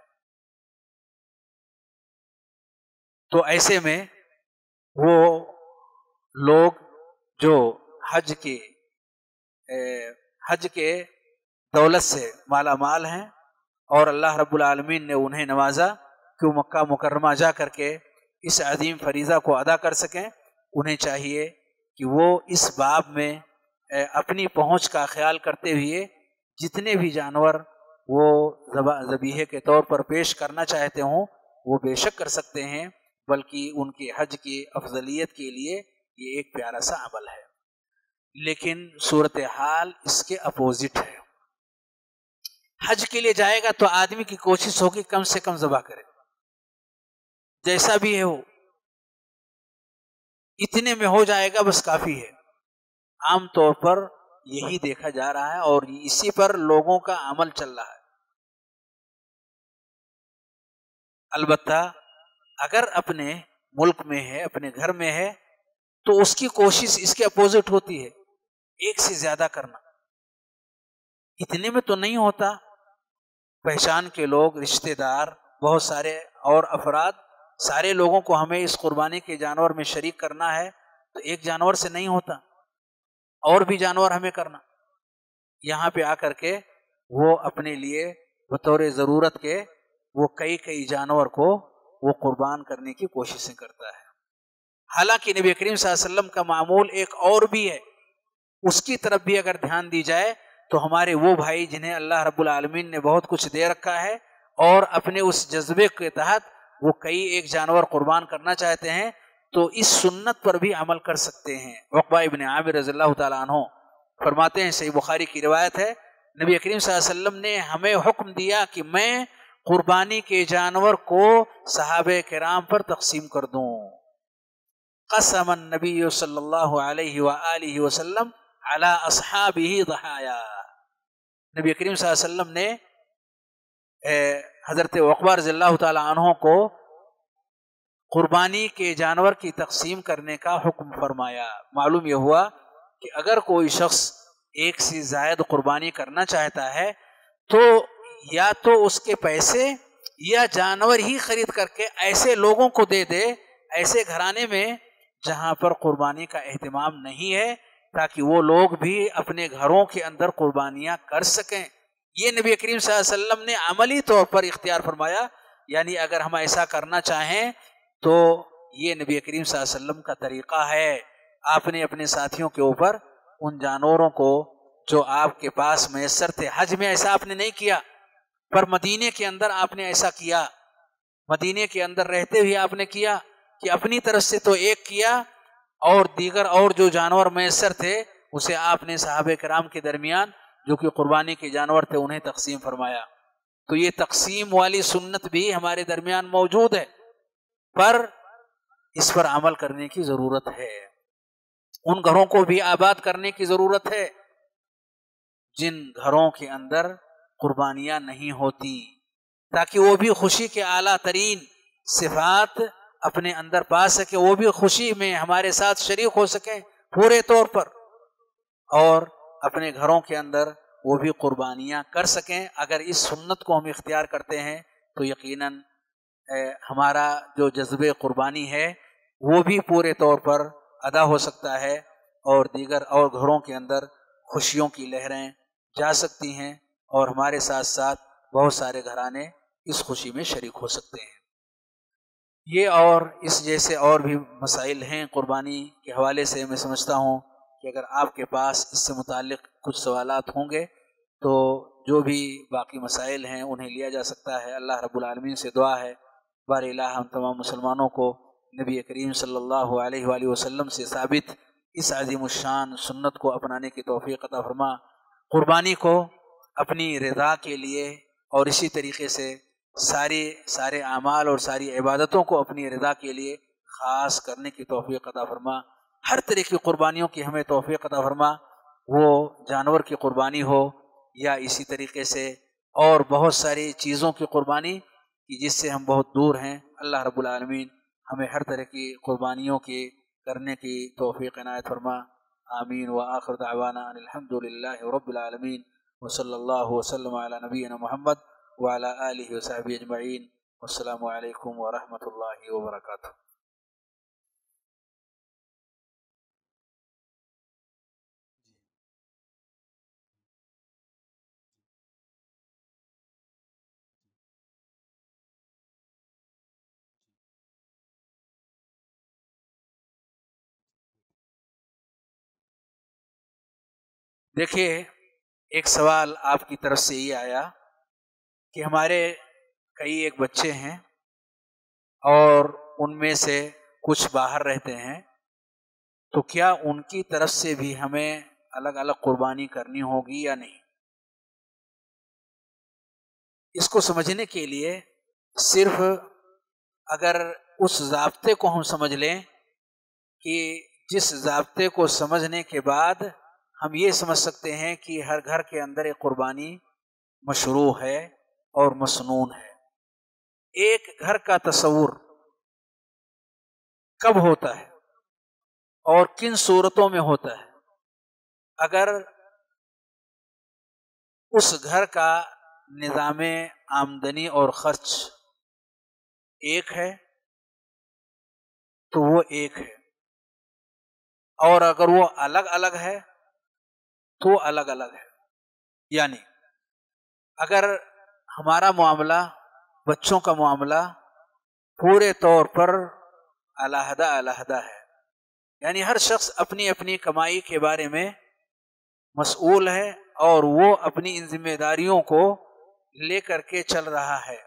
تو ایسے میں وہ لوگ جو حج کے حج کے دولت سے مالا مال ہیں اور اللہ رب العالمین نے انہیں نوازا کہ وہ مکہ مکرمہ جا کر کے اس عظیم فریضہ کو ادا کر سکیں، انہیں چاہیے کہ وہ اس باب میں اپنی پہنچ کا خیال کرتے ہوئے جتنے بھی جانور وہ ذبیحے کے طور پر پیش کرنا چاہتے ہوں وہ بے شک کر سکتے ہیں، بلکہ ان کے حج کی افضلیت کے لیے یہ ایک پیارا سا عمل ہے۔ لیکن صورتحال اس کے اپوزٹ ہے۔ حج کے لیے جائے گا تو آدمی کی کوشش ہوگی کم سے کم ذبح کرے، جیسا بھی ہے وہ اتنے میں ہو جائے گا بس کافی ہے۔ عام طور پر یہی دیکھا جا رہا ہے اور اسی پر لوگوں کا عمل چل رہا ہے۔ البتہ اگر اپنے ملک میں ہے، اپنے گھر میں ہے، تو اس کی کوشش اس کے اپوزٹ ہوتی ہے، ایک سے زیادہ کرنا۔ اتنے میں تو نہیں ہوتا، پہچان کے لوگ، رشتہ دار، بہت سارے اور افراد، سارے لوگوں کو ہمیں اس قربانی کے جانور میں شریک کرنا ہے تو ایک جانور سے نہیں ہوتا، اور بھی جانور ہمیں کرنا۔ یہاں پہ آ کر کے وہ اپنے لیے بطور ضرورت کے وہ کئی کئی جانور کو وہ قربان کرنے کی کوششیں کرتا ہے۔ حالانکہ نبی کریم صلی اللہ علیہ وسلم کا معمول ایک اور بھی ہے، اس کی طرف بھی اگر دھیان دی جائے تو ہمارے وہ بھائی جنہیں اللہ رب العالمین نے بہت کچھ دے رکھا ہے اور اپنے اس جذبے کے تحت وہ کئی ایک جانور قربان کرنا چاہتے ہیں تو اس سنت پر بھی عمل کر سکتے ہیں۔ عقبہ ابن عامر رضی اللہ تعالیٰ عنہ فرماتے ہیں، صحیح بخاری کی روایت ہے، نبی کریم صلی اللہ علیہ وسلم نے ہمیں حکم دیا کہ میں قربانی کے جانور کو صحابہ کرام پر تقسیم کر دوں۔ قسم النبی صلی اللہ علیہ وآلہ وسلم علی اصحابہ ضحایا، نبی کریم صلی اللہ علیہ وسلم نے حضرت عقبہ رضی اللہ تعالی عنہ کو قربانی کے جانور کی تقسیم کرنے کا حکم فرمایا۔ معلوم یہ ہوا کہ اگر کوئی شخص ایک سے زائد قربانی کرنا چاہتا ہے تو یا تو اس کے پیسے یا جانور ہی خرید کر کے ایسے لوگوں کو دے دے، ایسے گھرانے میں جہاں پر قربانی کا اہتمام نہیں ہے، تاکہ وہ لوگ بھی اپنے گھروں کے اندر قربانیاں کر سکیں۔ یہ نبی کریم صلی اللہ علیہ وسلم نے عملی طور پر اختیار فرمایا، یعنی اگر ہم ایسا کرنا چاہیں تو یہ نبی کریم صلی اللہ علیہ وسلم کا طریقہ ہے۔ آپ نے اپنے ساتھیوں کے اوپر ان جانوروں کو جو آپ کے پاس میسر تھے، حج میں ایسا آپ نے نہیں کیا، پر مدینے کے اندر آپ نے ایسا کیا، مدینے کے اندر رہتے ہوئے آپ نے کیا کہ اپنی طرف سے تو ایک کیا اور دیگر اور جو جانور میسر تھے اسے آپ نے صحابہ کرام کے درمیان جو کہ قربانی کے جانور تھے انہیں تقسیم فرمایا۔ تو یہ تقسیم والی سنت بھی ہمارے درمیان موجود ہے، پر اس پر عمل کرنے کی ضرورت ہے، ان گھروں کو بھی آباد کرنے کی ضرورت ہے جن گھروں کے اندر قربانیاں نہیں ہوتی، تاکہ وہ بھی خوشی کے اعلیٰ ترین صفات اپنے اندر پا سکے، وہ بھی خوشی میں ہمارے ساتھ شریک ہو سکے پورے طور پر، اور اپنے گھروں کے اندر وہ بھی قربانیاں کر سکیں۔ اگر اس سنت کو ہم اختیار کرتے ہیں تو یقیناً ہمارا جو جذبہ قربانی ہے وہ بھی پورے طور پر ادا ہو سکتا ہے، اور دیگر اور گھروں کے اندر خوشیوں کی لہریں جا سکتی ہیں، اور ہمارے ساتھ ساتھ بہت سارے گھرانے اس خوشی میں شریک ہو سکتے ہیں۔ یہ اور اس جیسے اور بھی مسائل ہیں قربانی کے حوالے سے۔ میں سمجھتا ہوں کہ اگر آپ کے پاس اس سے متعلق کچھ سوالات ہوں گے تو جو بھی باقی مسائل ہیں انہیں لیا جا سکتا ہے۔ اللہ رب العالمین سے دعا ہے بار الہ ہم تمام مسلمانوں کو نبی کریم صلی اللہ علیہ وآلہ وسلم سے ثابت اس عظیم الشان سنت کو اپنانے کی توفیق عطا فرما، قربانی کو اپنی رضا کے لیے اور اسی طریقے سے سارے سارے اعمال اور ساری عبادتوں کو اپنی رضا کے لیے خاص کرنے کی توفیق عطا فرما۔ ہر طرح کی قربانیوں کی ہمیں توفیق عطا فرما، وہ جانور کی قربانی ہو یا اسی طریقے سے اور بہت ساری چیزوں کی قربانی کہ جس سے ہم بہت دور ہیں۔ اللہ رب العالمین ہمیں ہر طرح کی قربانیوں کی کرنے کی توفیق عنایت فرما۔ آمین۔ وآخر دعوانا ان الحمد للہ رب العالمین، وصلی اللہ وسلم علی نبینا محمد وعلی آلہ وصحبہ اجمعین، والسلام علیکم ورحمۃ اللہ وبرکاتہ۔ دیکھیے ایک سوال آپ کی طرف سے یہ آیا کہ ہمارے کئی ایک بچے ہیں اور ان میں سے کچھ باہر رہتے ہیں، تو کیا ان کی طرف سے بھی ہمیں الگ الگ قربانی کرنی ہوگی یا نہیں؟ اس کو سمجھنے کے لیے صرف اگر اس ضابطے کو ہم سمجھ لیں کہ جس ضابطے کو سمجھنے کے بعد ہم یہ سمجھ سکتے ہیں کہ ہر گھر کے اندر ایک قربانی مشروع ہے اور مسنون ہے۔ ایک گھر کا تصور کب ہوتا ہے اور کن صورتوں میں ہوتا ہے؟ اگر اس گھر کا نظام آمدنی اور خرچ ایک ہے تو وہ ایک ہے، اور اگر وہ الگ الگ ہے تو الگ الگ ہے۔ یعنی اگر ہمارا معاملہ، بچوں کا معاملہ پورے طور پر علیحدہ علیحدہ ہے، یعنی ہر شخص اپنی اپنی کمائی کے بارے میں مسئول ہے اور وہ اپنی ان ذمہ داریوں کو لے کر کے چل رہا ہے،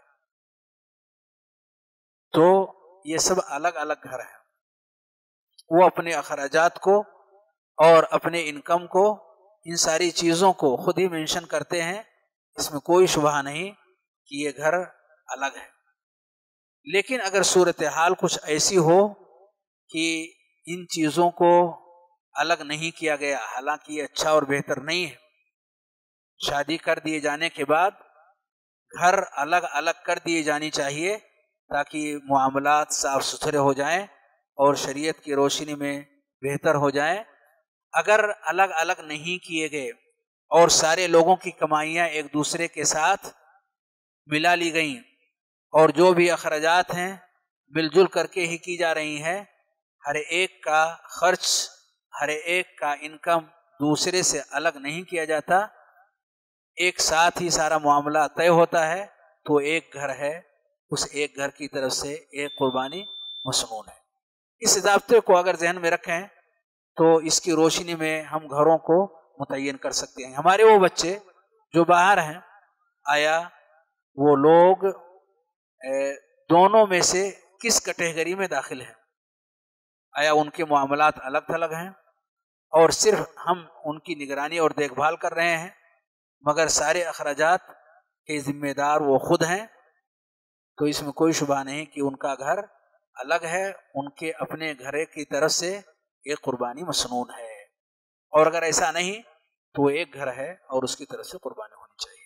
تو یہ سب الگ الگ گھر ہیں۔ وہ اپنے اخراجات کو اور اپنے انکم کو، ان ساری چیزوں کو خود ہی مینشن کرتے ہیں، اس میں کوئی شبہ نہیں کہ یہ گھر الگ ہے۔ لیکن اگر صورتحال کچھ ایسی ہو کہ ان چیزوں کو الگ نہیں کیا گیا، حالانکہ یہ اچھا اور بہتر نہیں ہے، شادی کر دیے جانے کے بعد گھر الگ الگ کر دیے جانی چاہیے تاکہ معاملات صاف ستھرے ہو جائیں اور شریعت کی روشنی میں بہتر ہو جائیں۔ اگر الگ الگ نہیں کیے گئے اور سارے لوگوں کی کمائیاں ایک دوسرے کے ساتھ ملا لی گئیں اور جو بھی اخراجات ہیں مل جل کر کے ہی کی جا رہی ہیں، ہر ایک کا خرچ، ہر ایک کا انکم دوسرے سے الگ نہیں کیا جاتا، ایک ساتھ ہی سارا معاملہ طے ہوتا ہے، تو ایک گھر ہے، اس ایک گھر کی طرف سے ایک قربانی مسنون ہے۔ اس ضابطے کو اگر ذہن میں رکھیں تو اس کی روشنی میں ہم گھروں کو متعین کر سکتے ہیں۔ ہمارے وہ بچے جو باہر ہیں، آیا وہ لوگ دونوں میں سے کس کیٹیگری میں داخل ہیں؟ آیا ان کے معاملات الگ تھلگ ہیں اور صرف ہم ان کی نگرانی اور دیکھ بھال کر رہے ہیں، مگر سارے اخراجات کے ذمہ دار وہ خود ہیں؟ تو اس میں کوئی شبہ نہیں کہ ان کا گھر الگ ہے، ان کے اپنے گھر کی طرف سے ایک قربانی مسنون ہے۔ اور اگر ایسا نہیں تو وہ ایک گھر ہے اور اس کی طرف سے قربانی ہونی چاہیے۔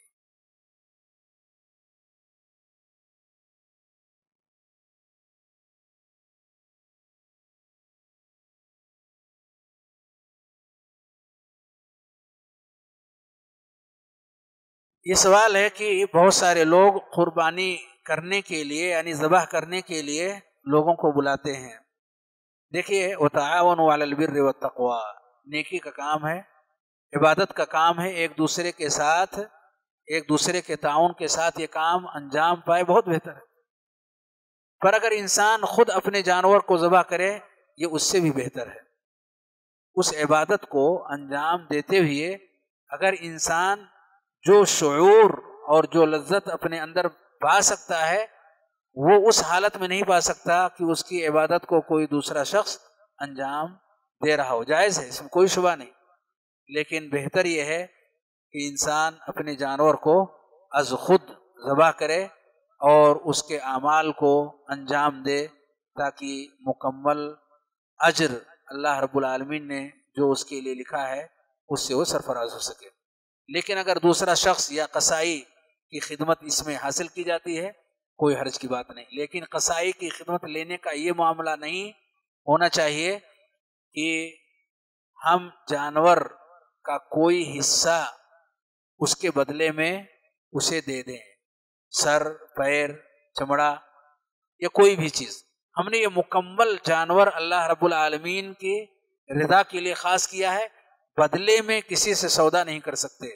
یہ سوال ہے کہ بہت سارے لوگ قربانی کرنے کے لیے، یعنی ذبح کرنے کے لیے لوگوں کو بلاتے ہیں۔ دیکھیے وتعاونوا علی البر والتقوی، نیکی کا کام ہے، عبادت کا کام ہے، ایک دوسرے کے ساتھ، ایک دوسرے کے تعاون کے ساتھ یہ کام انجام پائے، بہت بہتر ہے۔ پر اگر انسان خود اپنے جانور کو ذبح کرے، یہ اس سے بھی بہتر ہے۔ اس عبادت کو انجام دیتے ہوئے اگر انسان جو شعور اور جو لذت اپنے اندر پا سکتا ہے، وہ اس حالت میں نہیں پا سکتا کہ اس کی عبادت کو کوئی دوسرا شخص انجام دے رہا ہو۔ جائز ہے، اس میں کوئی شبہ نہیں، لیکن بہتر یہ ہے کہ انسان اپنے جانور کو از خود ذبح کرے اور اس کے اعمال کو انجام دے تاکہ مکمل اجر اللہ رب العالمین نے جو اس کے لیے لکھا ہے اس سے وہ سرفراز ہو سکے۔ لیکن اگر دوسرا شخص یا قصائی کی خدمت اس میں حاصل کی جاتی ہے، کوئی حرج کی بات نہیں، لیکن قصائی کی خدمت لینے کا یہ معاملہ نہیں ہونا چاہیے کہ ہم جانور کا کوئی حصہ اس کے بدلے میں اسے دے دیں، سر، پیر، چمڑا یا کوئی بھی چیز۔ ہم نے یہ مکمل جانور اللہ رب العالمین کی رضا کے لیے خاص کیا ہے، بدلے میں کسی سے سودا نہیں کر سکتے۔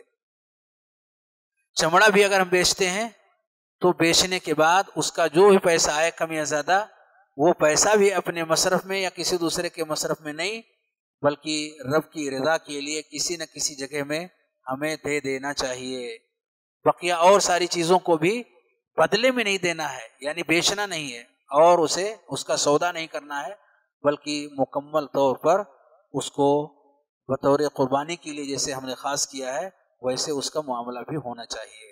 چمڑا بھی اگر ہم بیچتے ہیں تو بیچنے کے بعد اس کا جو بھی پیسہ آئے کم یا زیادہ، وہ پیسہ بھی اپنے مصرف میں یا کسی دوسرے کے مصرف میں نہیں، بلکہ رب کی رضا کے لیے کسی نہ کسی جگہ میں ہمیں دے دینا چاہیے. بقیہ اور ساری چیزوں کو بھی بدلے میں نہیں دینا ہے، یعنی بیچنا نہیں ہے اور اسے اس کا سودا نہیں کرنا ہے، بلکہ مکمل طور پر اس کو بطور قربانی کے لیے جیسے ہم نے خاص کیا ہے ویسے اس کا معاملہ بھی ہونا چاہیے.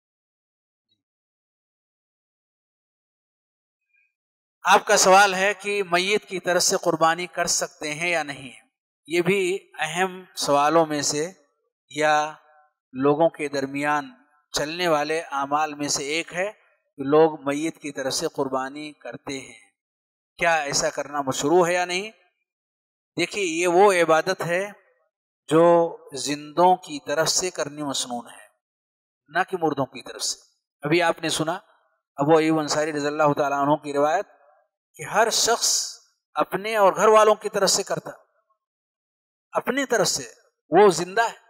آپ کا سوال ہے کہ میت کی طرف سے قربانی کر سکتے ہیں یا نہیں. یہ بھی اہم سوالوں میں سے یا لوگوں کے درمیان چلنے والے اعمال میں سے ایک ہے کہ لوگ میت کی طرف سے قربانی کرتے ہیں. کیا ایسا کرنا مشروع ہے یا نہیں؟ دیکھیے، یہ وہ عبادت ہے جو زندوں کی طرف سے کرنی مسنون ہے، نہ کہ مردوں کی طرف سے. ابھی آپ نے سنا ابو ایوب انصاری رضی اللہ تعالیٰ عنہ کی روایت کہ ہر شخص اپنے اور گھر والوں کی طرف سے کرتا، اپنی طرف سے. وہ زندہ ہے،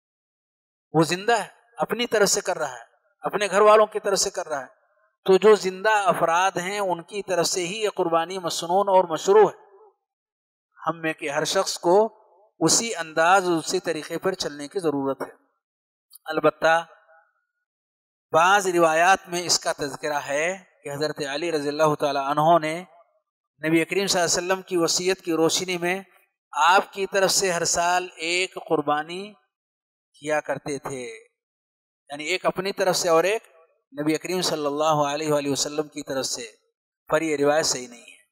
وہ زندہ ہے، اپنی طرف سے کر رہا ہے، اپنے گھر والوں کی طرف سے کر رہا ہے. تو جو زندہ افراد ہیں ان کی طرف سے ہی یہ قربانی مسنون اور مشروع ہے. ہم میں کہ ہر شخص کو اسی انداز اسی طریقے پر چلنے کی ضرورت ہے. البتہ بعض روایات میں اس کا تذکرہ ہے کہ حضرت علی رضی اللہ تعالی عنہ نے نبی کریم صلی اللہ علیہ وسلم کی وصیت کی روشنی میں آپ کی طرف سے ہر سال ایک قربانی کیا کرتے تھے، یعنی ایک اپنی طرف سے اور ایک نبی کریم صلی اللہ علیہ وآلہ وسلم کی طرف سے. پر یہ روایت صحیح نہیں ہے،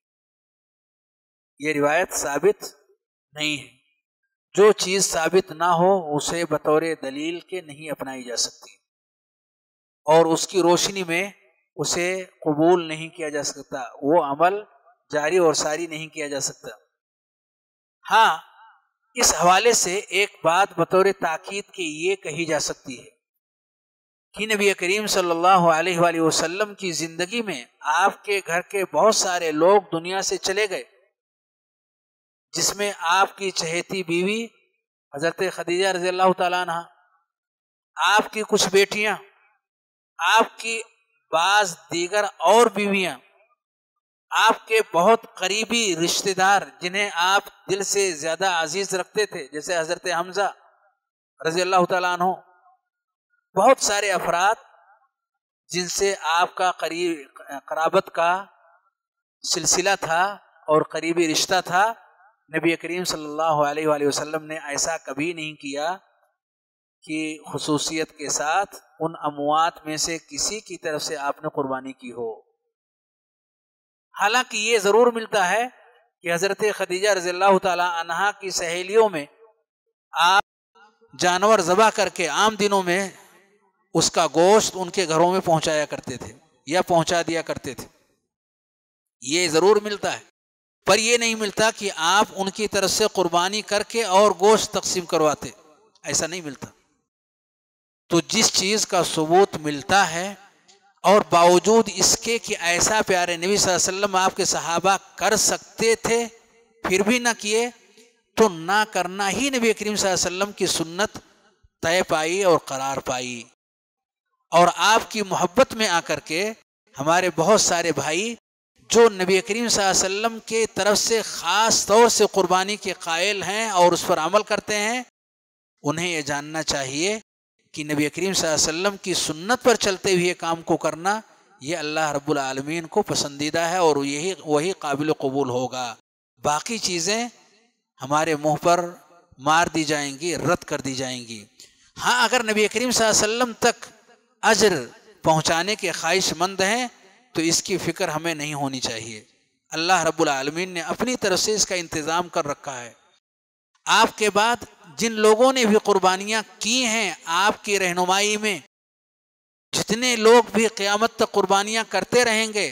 یہ روایت ثابت نہیں ہے. جو چیز ثابت نہ ہو اسے بطور دلیل کے نہیں اپنائی جا سکتی اور اس کی روشنی میں اسے قبول نہیں کیا جا سکتا، وہ عمل جاری اور ساری نہیں کیا جا سکتا. ہاں، اس حوالے سے ایک بات بطور تاکید کے یہ کہی جا سکتی ہے کہ نبی کریم صلی اللہ علیہ وآلہ وسلم کی زندگی میں آپ کے گھر کے بہت سارے لوگ دنیا سے چلے گئے، جس میں آپ کی چہیتی بیوی حضرت خدیجہ رضی اللہ تعالیٰ عنہ، آپ کی کچھ بیٹیاں، آپ کی بعض دیگر اور بیویاں، آپ کے بہت قریبی رشتہ دار جنہیں آپ دل سے زیادہ عزیز رکھتے تھے جیسے حضرت حمزہ رضی اللہ تعالیٰ عنہ. بہت سارے افراد جن سے آپ کا قریب قرابت کا سلسلہ تھا اور قریبی رشتہ تھا، نبی کریم صلی اللہ علیہ وآلہ وسلم نے ایسا کبھی نہیں کیا کہ خصوصیت کے ساتھ ان اموات میں سے کسی کی طرف سے آپ نے قربانی کی ہو. حالانکہ یہ ضرور ملتا ہے کہ حضرت خدیجہ رضی اللہ تعالی عنہا کی سہیلیوں میں آپ جانور ذبح کر کے عام دنوں میں اس کا گوشت ان کے گھروں میں پہنچایا کرتے تھے یا پہنچا دیا کرتے تھے. یہ ضرور ملتا ہے، پر یہ نہیں ملتا کہ آپ ان کی طرف سے قربانی کر کے اور گوشت تقسیم کرواتے، ایسا نہیں ملتا. تو جس چیز کا ثبوت ملتا ہے اور باوجود اس کے کہ ایسا پیارے نبی صلی اللہ علیہ وسلم آپ کے صحابہ کر سکتے تھے پھر بھی نہ کیے، تو نہ کرنا ہی نبی کریم صلی اللہ علیہ وسلم کی سنت طے پائی اور قرار پائی. اور آپ کی محبت میں آ کر کے ہمارے بہت سارے بھائی جو نبی کریم صلی اللہ علیہ وسلم کے طرف سے خاص طور سے قربانی کے قائل ہیں اور اس پر عمل کرتے ہیں، انہیں یہ جاننا چاہیے کہ نبی کریم صلی اللہ علیہ وسلم کی سنت پر چلتے ہوئے کام کو کرنا یہ اللہ رب العالمین کو پسندیدہ ہے اور یہی وہی قابل قبول ہوگا. باقی چیزیں ہمارے منہ پر مار دی جائیں گی، رد کر دی جائیں گی. ہاں، اگر نبی کریم صلی اللہ علیہ وسلم تک اجر پہنچانے کے خواہش مند ہیں تو اس کی فکر ہمیں نہیں ہونی چاہیے. اللہ رب العالمین نے اپنی طرف سے اس کا انتظام کر رکھا ہے. آپ کے بعد جن لوگوں نے بھی قربانیاں کی ہیں آپ کی رہنمائی میں، جتنے لوگ بھی قیامت تک قربانیاں کرتے رہیں گے،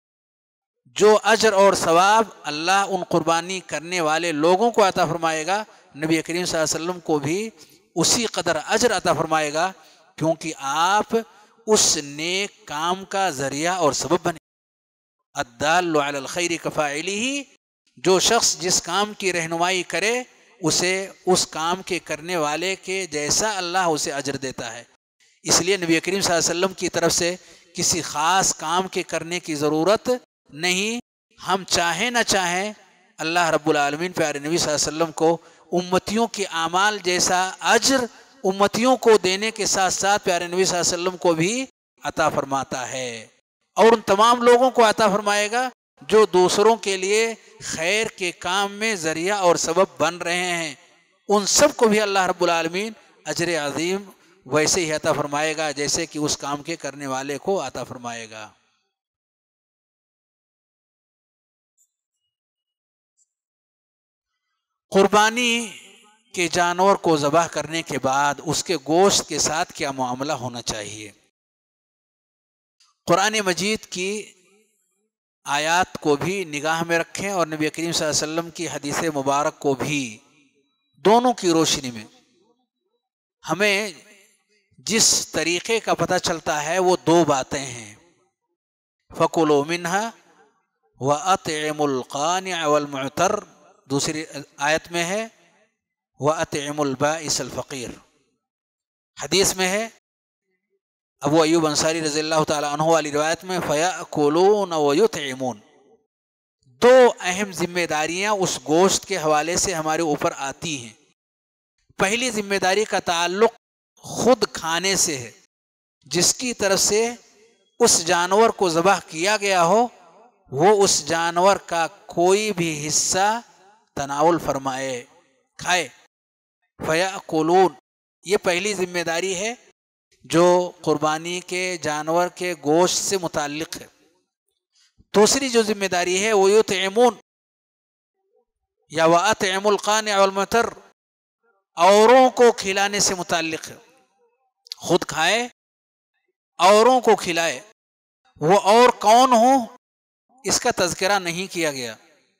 جو اجر اور ثواب اللہ ان قربانی کرنے والے لوگوں کو عطا فرمائے گا، نبی کریم صلی اللہ علیہ وسلم کو بھی اسی قدر اجر عطا فرمائے گا، کیونکہ آپ اس نیک کام کا ذریعہ اور سبب بنے. الدال علی الخیر کفاعلہ، جو شخص جس کام کی رہنمائی کرے اسے اس کام کے کرنے والے کے جیسا اللہ اسے اجر دیتا ہے. اس لیے نبی کریم صلی اللہ علیہ وسلم کی طرف سے کسی خاص کام کے کرنے کی ضرورت نہیں. ہم چاہیں نہ چاہیں اللہ رب العالمین پیارے نبی صلی اللہ علیہ وسلم کو امتیوں کے اعمال جیسا اجر امتیوں کو دینے کے ساتھ ساتھ پیارے نبی صلی اللہ علیہ وسلم کو بھی عطا فرماتا ہے، اور ان تمام لوگوں کو عطا فرمائے گا جو دوسروں کے لیے خیر کے کام میں ذریعہ اور سبب بن رہے ہیں، ان سب کو بھی اللہ رب العالمین اجر عظیم ویسے ہی عطا فرمائے گا جیسے کہ اس کام کے کرنے والے کو عطا فرمائے گا۔ قربانی کے جانور کو ذبح کرنے کے بعد اس کے گوشت کے ساتھ کیا معاملہ ہونا چاہیے؟ قرآن مجید کی آیات کو بھی نگاہ میں رکھیں اور نبی کریم صلی اللہ علیہ وسلم کی حدیث مبارک کو بھی، دونوں کی روشنی میں ہمیں جس طریقے کا پتہ چلتا ہے وہ دو باتیں ہیں، فَكُلُوا مِنْهَا وَأَطْعِمُوا الْقَانِعَ وَالْمُعْتَرَّ، دوسری آیت میں ہے وَأَطْعِمُوا الْبَائِسَ الْفَقِيرَ، حدیث میں ہے ابو ایوب انصاری رضی اللہ تعالیٰ عنہ والی روایت میں فَيَأْكُلُونَ وَيُطْعِمُونَ۔ دو اہم ذمہ داریاں اس گوشت کے حوالے سے ہمارے اوپر آتی ہیں۔ پہلی ذمہ داری کا تعلق خود کھانے سے ہے، جس کی طرف سے اس جانور کو ذبح کیا گیا ہو وہ اس جانور کا کوئی بھی حصہ تناول فرمائے، کھائے۔ فَيَأْكُلُونَ، یہ پہلی ذمہ داری ہے جو قربانی کے جانور کے گوشت سے متعلق ہے۔ دوسری جو ذمہ داری ہے وہ یطعمون یا وَأَطْعِمُوا الْقَانِعَ وَالْمُعْتَرَّ، اوروں کو کھلانے سے متعلق ہے، خود کھائے اوروں کو کھلائے۔ وہ اور کون ہو اس کا تذکرہ نہیں کیا گیا،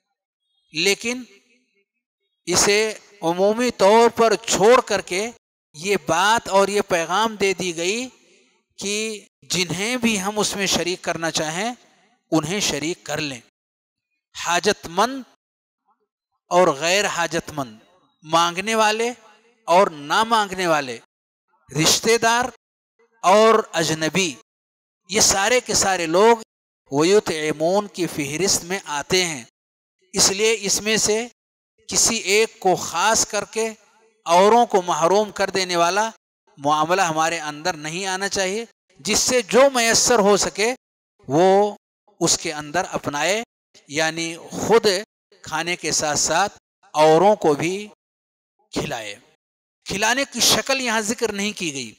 لیکن اسے عمومی طور پر چھوڑ کر کے یہ بات اور یہ پیغام دے دی گئی کہ جنہیں بھی ہم اس میں شریک کرنا چاہیں انہیں شریک کر لیں، حاجت مند اور غیر حاجت مند، مانگنے والے اور نہ مانگنے والے، رشتہ دار اور اجنبی، یہ سارے کے سارے لوگ وَيُطْعِمُونَ کی فہرست میں آتے ہیں۔ اس لیے اس میں سے کسی ایک کو خاص کر کے اوروں کو محروم کر دینے والا معاملہ ہمارے اندر نہیں آنا چاہیے۔ جس سے جو میسر ہو سکے وہ اس کے اندر اپنائے، یعنی خود کھانے کے ساتھ ساتھ اوروں کو بھی کھلائے۔ کھلانے کی شکل یہاں ذکر نہیں کی گئی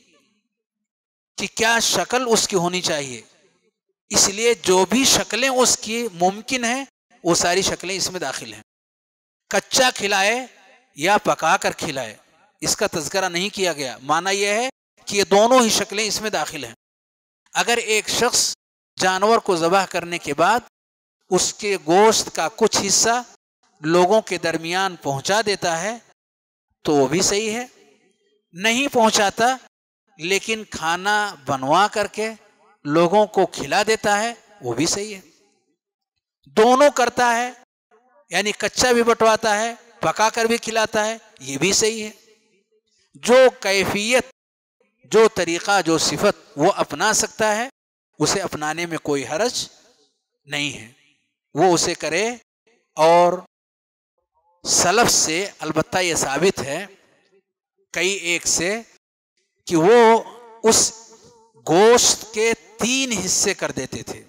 کہ کیا شکل اس کی ہونی چاہیے، اس لیے جو بھی شکلیں اس کی ممکن ہیں وہ ساری شکلیں اس میں داخل ہیں۔ کچا کھلائے یا پکا کر کھلائے اس کا تذکرہ نہیں کیا گیا، معنی یہ ہے کہ یہ دونوں ہی شکلیں اس میں داخل ہیں۔ اگر ایک شخص جانور کو ذبح کرنے کے بعد اس کے گوشت کا کچھ حصہ لوگوں کے درمیان پہنچا دیتا ہے تو وہ بھی صحیح ہے، نہیں پہنچاتا لیکن کھانا بنوا کر کے لوگوں کو کھلا دیتا ہے وہ بھی صحیح ہے۔ دونوں کرتا ہے، یعنی کچا بھی بٹواتا ہے پکا کر بھی کھلاتا ہے، یہ بھی صحیح ہے۔ جو کیفیت، جو طریقہ، جو صفت وہ اپنا سکتا ہے اسے اپنانے میں کوئی حرج نہیں ہے، وہ اسے کرے۔ اور سلف سے البتہ یہ ثابت ہے کئی ایک سے کہ وہ اس گوشت کے تین حصے کر دیتے تھے،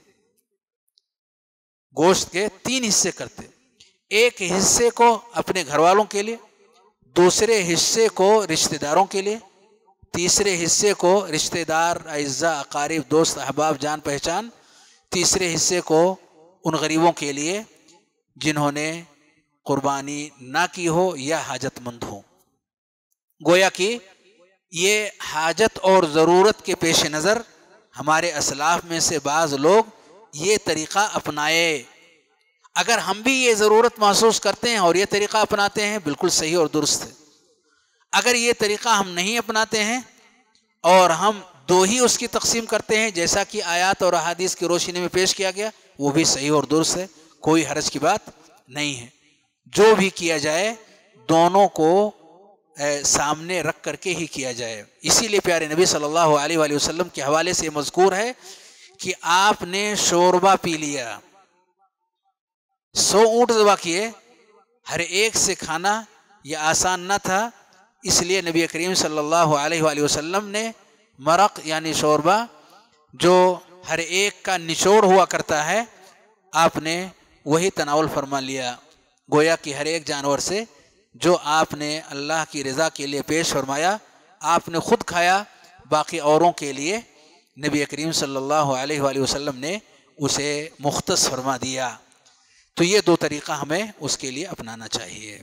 گوشت کے تین حصے کرتے، ایک حصے کو اپنے گھر والوں کے لیے، دوسرے حصے کو رشتہ داروں کے لیے، تیسرے حصے کو رشتہ دار، اعزاء، اقارب، دوست، احباب، جان پہچان، تیسرے حصے کو ان غریبوں کے لیے جنہوں نے قربانی نہ کی ہو یا حاجت مند ہو۔ گویا کہ یہ حاجت اور ضرورت کے پیش نظر ہمارے اسلاف میں سے بعض لوگ یہ طریقہ اپنائے۔ اگر ہم بھی یہ ضرورت محسوس کرتے ہیں اور یہ طریقہ اپناتے ہیں بالکل صحیح اور درست ہے۔ اگر یہ طریقہ ہم نہیں اپناتے ہیں اور ہم دو ہی اس کی تقسیم کرتے ہیں جیسا کہ آیات اور احادیث کی روشنی میں پیش کیا گیا، وہ بھی صحیح اور درست ہے، کوئی حرج کی بات نہیں ہے۔ جو بھی کیا جائے دونوں کو سامنے رکھ کر کے ہی کیا جائے۔ اسی لیے پیارے نبی صلی اللہ علیہ وآلہ وسلم کے حوالے سے مذکور ہے کہ آپ نے شوربہ پی لیا، سو اونٹ ذبح کیے ہر ایک سے کھانا یہ آسان نہ تھا، اس لیے نبی کریم صلی اللہ علیہ وآلہ وسلم نے مرق یعنی شوربہ جو ہر ایک کا نچوڑ ہوا کرتا ہے، آپ نے وہی تناول فرما لیا، گویا کہ ہر ایک جانور سے جو آپ نے اللہ کی رضا کے لیے پیش فرمایا آپ نے خود کھایا، باقی اوروں کے لیے نبی کریم صلی اللہ علیہ وآلہ وسلم نے اسے مختص فرما دیا۔ تو یہ دو طریقہ ہمیں اس کے لیے اپنانا چاہیے۔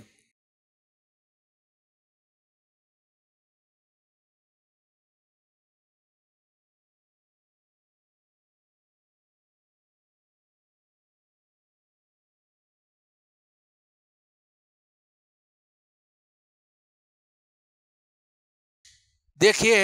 دیکھیے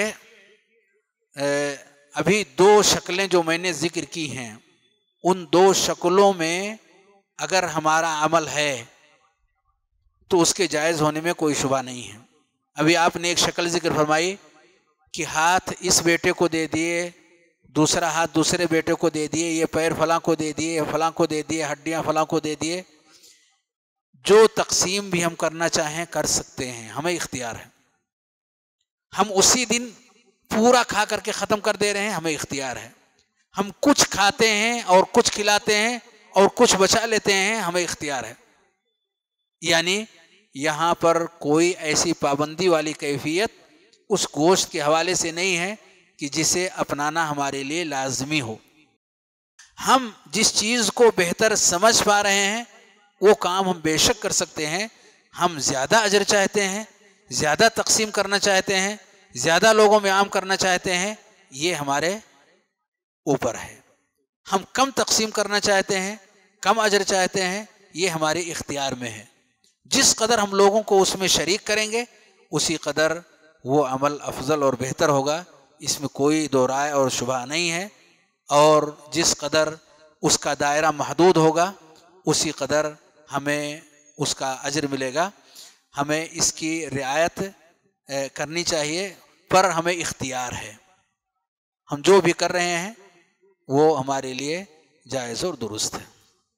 ابھی دو شکلیں جو میں نے ذکر کی ہیں، ان دو شکلوں میں اگر ہمارا عمل ہے تو اس کے جائز ہونے میں کوئی شبہ نہیں ہے۔ ابھی آپ نے ایک شکل ذکر فرمائی کہ ہاتھ اس بیٹے کو دے دیے، دوسرا ہاتھ دوسرے بیٹے کو دے دیے، یہ پیر فلاں کو دے دیے، فلاں کو دے دیے، ہڈیاں فلاں کو دے دیے۔ جو تقسیم بھی ہم کرنا چاہیں کر سکتے ہیں، ہمیں اختیار ہے۔ ہم اسی دن پورا کھا کر کے ختم کر دے رہے ہیں، ہمیں اختیار ہے۔ ہم کچھ کھاتے ہیں اور کچھ کھلاتے ہیں اور کچھ بچا لیتے ہیں، ہمیں اختیار ہے۔ یعنی یہاں پر کوئی ایسی پابندی والی کیفیت اس گوشت کے حوالے سے نہیں ہے کہ جسے اپنانا ہمارے لیے لازمی ہو۔ ہم جس چیز کو بہتر سمجھ پا رہے ہیں وہ کام ہم بے شک کر سکتے ہیں۔ ہم زیادہ اجر چاہتے ہیں، زیادہ تقسیم کرنا چاہتے ہیں، زیادہ لوگوں میں عام کرنا چاہتے ہیں، یہ ہمارے اوپر ہے۔ ہم کم تقسیم کرنا چاہتے ہیں، کم اجر چاہتے ہیں، یہ ہمارے اختیار میں ہے۔ جس قدر ہم لوگوں کو اس میں شریک کریں گے اسی قدر وہ عمل افضل اور بہتر ہوگا، اس میں کوئی دو رائے اور شبہ نہیں ہے۔ اور جس قدر اس کا دائرہ محدود ہوگا اسی قدر ہمیں اس کا اجر ملے گا۔ ہمیں اس کی رعایت کرنی چاہیے، پر ہمیں اختیار ہے۔ ہم جو بھی کر رہے ہیں وہ ہمارے لیے جائز اور درست ہے۔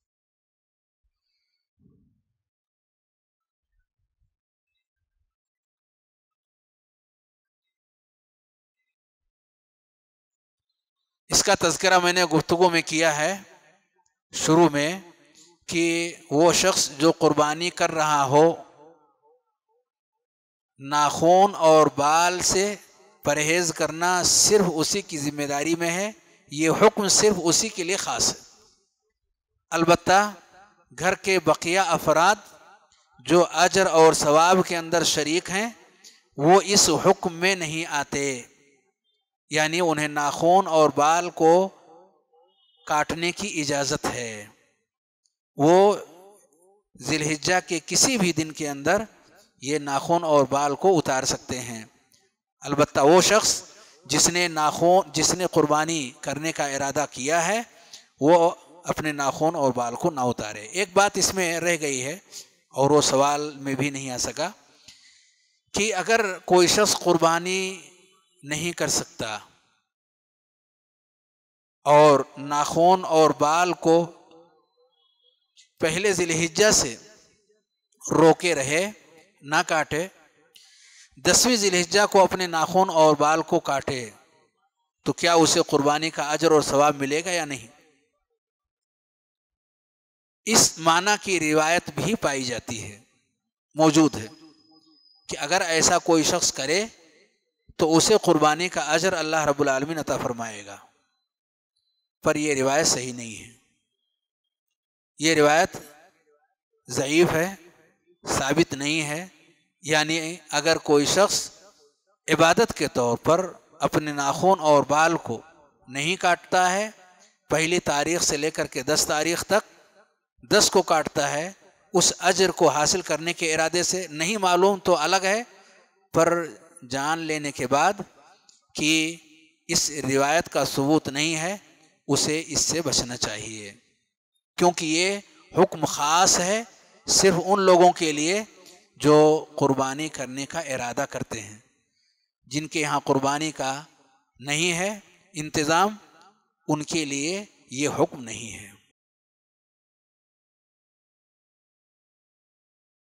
اس کا تذکرہ میں نے گفتگو میں کیا ہے شروع میں کہ وہ شخص جو قربانی کر رہا ہو ناخن اور بال سے پرہیز کرنا صرف اسی کی ذمہ داری میں ہے، یہ حکم صرف اسی کے لیے خاص ہے۔ البتہ گھر کے بقیہ افراد جو اجر اور ثواب کے اندر شریک ہیں وہ اس حکم میں نہیں آتے، یعنی انہیں ناخن اور بال کو کاٹنے کی اجازت ہے۔ وہ ذی الحجہ کے کسی بھی دن کے اندر یہ ناخن اور بال کو اتار سکتے ہیں۔ البتہ وہ شخص جس نے ناخن جس نے قربانی کرنے کا ارادہ کیا ہے وہ اپنے ناخن اور بال کو نہ اتارے۔ ایک بات اس میں رہ گئی ہے اور وہ سوال میں بھی نہیں آ سکا کہ اگر کوئی شخص قربانی نہیں کر سکتا اور ناخن اور بال کو پہلے ذی الحجہ سے روکے رہے نہ کاٹے، دسویں ذی الحجہ کو اپنے ناخن اور بال کو کاٹے تو کیا اسے قربانی کا اجر اور ثواب ملے گا یا نہیں؟ اس معنی کی روایت بھی پائی جاتی ہے، موجود ہے کہ اگر ایسا کوئی شخص کرے تو اسے قربانی کا اجر اللہ رب العالمین عطا فرمائے گا، پر یہ روایت صحیح نہیں ہے۔ یہ روایت ضعیف ہے، ثابت نہیں ہے۔ یعنی اگر کوئی شخص عبادت کے طور پر اپنے ناخن اور بال کو نہیں کاٹتا ہے، پہلی تاریخ سے لے کر کے دس تاریخ تک دس کو کاٹتا ہے، اس اجر کو حاصل کرنے کے ارادے سے نہیں معلوم تو الگ ہے، پر جان لینے کے بعد کہ اس روایت کا ثبوت نہیں ہے اسے اس سے بچنا چاہیے، کیونکہ یہ حکم خاص ہے صرف ان لوگوں کے لیے جو قربانی کرنے کا ارادہ کرتے ہیں۔ جن کے یہاں قربانی کا نہیں ہے انتظام ان کے لیے یہ حکم نہیں ہے۔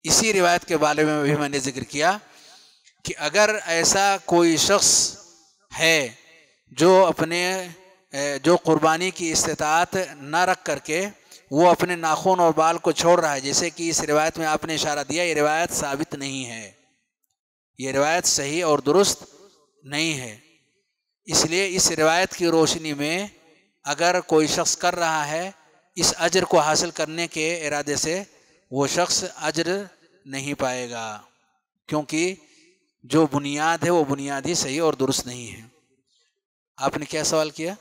اسی روایت کے بارے میں بھی میں نے ذکر کیا کہ اگر ایسا کوئی شخص ہے جو اپنے جو قربانی کی استطاعت نہ رکھ کر کے وہ اپنے ناخن اور بال کو چھوڑ رہا ہے، جیسے کہ اس روایت میں آپ نے اشارہ دیا، یہ روایت ثابت نہیں ہے، یہ روایت صحیح اور درست نہیں ہے. اس لیے اس روایت کی روشنی میں اگر کوئی شخص کر رہا ہے اس اجر کو حاصل کرنے کے ارادے سے، وہ شخص اجر نہیں پائے گا، کیونکہ جو بنیاد ہے وہ بنیاد ہی صحیح اور درست نہیں ہے. آپ نے کیا سوال کیا؟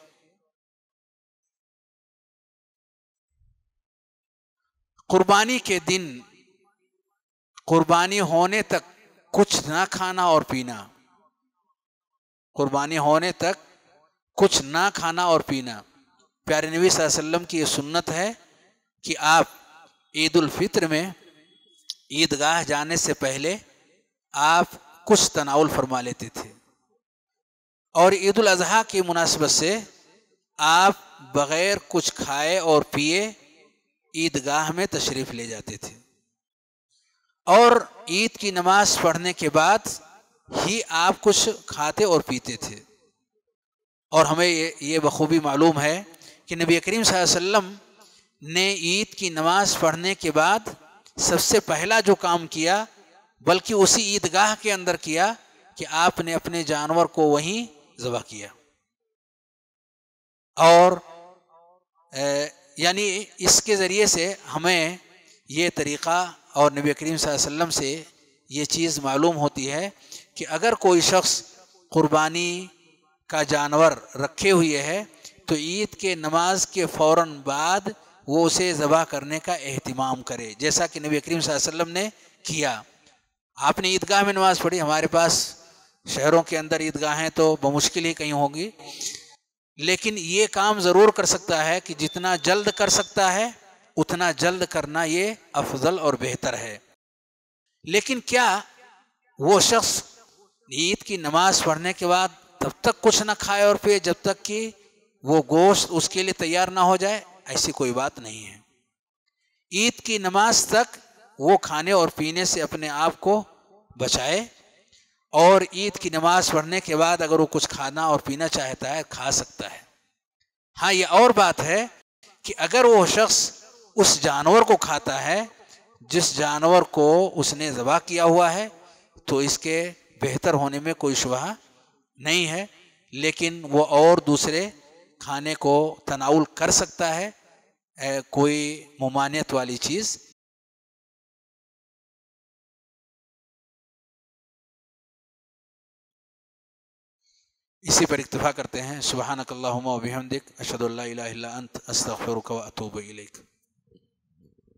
قربانی کے دن قربانی ہونے تک کچھ نہ کھانا اور پینا، قربانی ہونے تک کچھ نہ کھانا اور پینا. پیارے نبی صلی اللہ علیہ وسلم کی یہ سنت ہے کہ آپ عید الفطر میں عیدگاہ جانے سے پہلے آپ کچھ تناول فرما لیتے تھے، اور عید الاضحیٰ کی مناسبت سے آپ بغیر کچھ کھائے اور پیے عیدگاہ میں تشریف لے جاتے تھے، اور عید کی نماز پڑھنے کے بعد ہی آپ کچھ کھاتے اور پیتے تھے. اور ہمیں یہ بخوبی معلوم ہے کہ نبی کریم صلی اللہ علیہ وسلم نے عید کی نماز پڑھنے کے بعد سب سے پہلا جو کام کیا، بلکہ اسی عیدگاہ کے اندر کیا، کہ آپ نے اپنے جانور کو وہیں ذبح کیا. اور یعنی اس کے ذریعے سے ہمیں یہ طریقہ اور نبی کریم صلی اللہ علیہ وسلم سے یہ چیز معلوم ہوتی ہے کہ اگر کوئی شخص قربانی کا جانور رکھے ہوئے ہے تو عید کے نماز کے فوراً بعد وہ اسے ذبح کرنے کا اہتمام کرے، جیسا کہ نبی کریم صلی اللہ علیہ وسلم نے کیا. آپ نے عیدگاہ میں نماز پڑھی، ہمارے پاس شہروں کے اندر عیدگاہیں تو بمشکل ہی کہیں ہوگی، لیکن یہ کام ضرور کر سکتا ہے کہ جتنا جلد کر سکتا ہے اتنا جلد کرنا یہ افضل اور بہتر ہے. لیکن کیا وہ شخص عید کی نماز پڑھنے کے بعد تب تک کچھ نہ کھائے اور پیے جب تک کہ وہ گوشت اس کے لیے تیار نہ ہو جائے؟ ایسی کوئی بات نہیں ہے. عید کی نماز تک وہ کھانے اور پینے سے اپنے آپ کو بچائے، اور عید کی نماز پڑھنے کے بعد اگر وہ کچھ کھانا اور پینا چاہتا ہے کھا سکتا ہے. ہاں یہ اور بات ہے کہ اگر وہ شخص اس جانور کو کھاتا ہے جس جانور کو اس نے ذبح کیا ہوا ہے تو اس کے بہتر ہونے میں کوئی شبہ نہیں ہے، لیکن وہ اور دوسرے کھانے کو تناول کر سکتا ہے، کوئی ممانعت والی چیز. اسی پر اکتفا کرتے ہیں. سبحانک اللہم و بحمدک، اشہد ان لا الہ الا انت، استغفرک و اتوب الیک.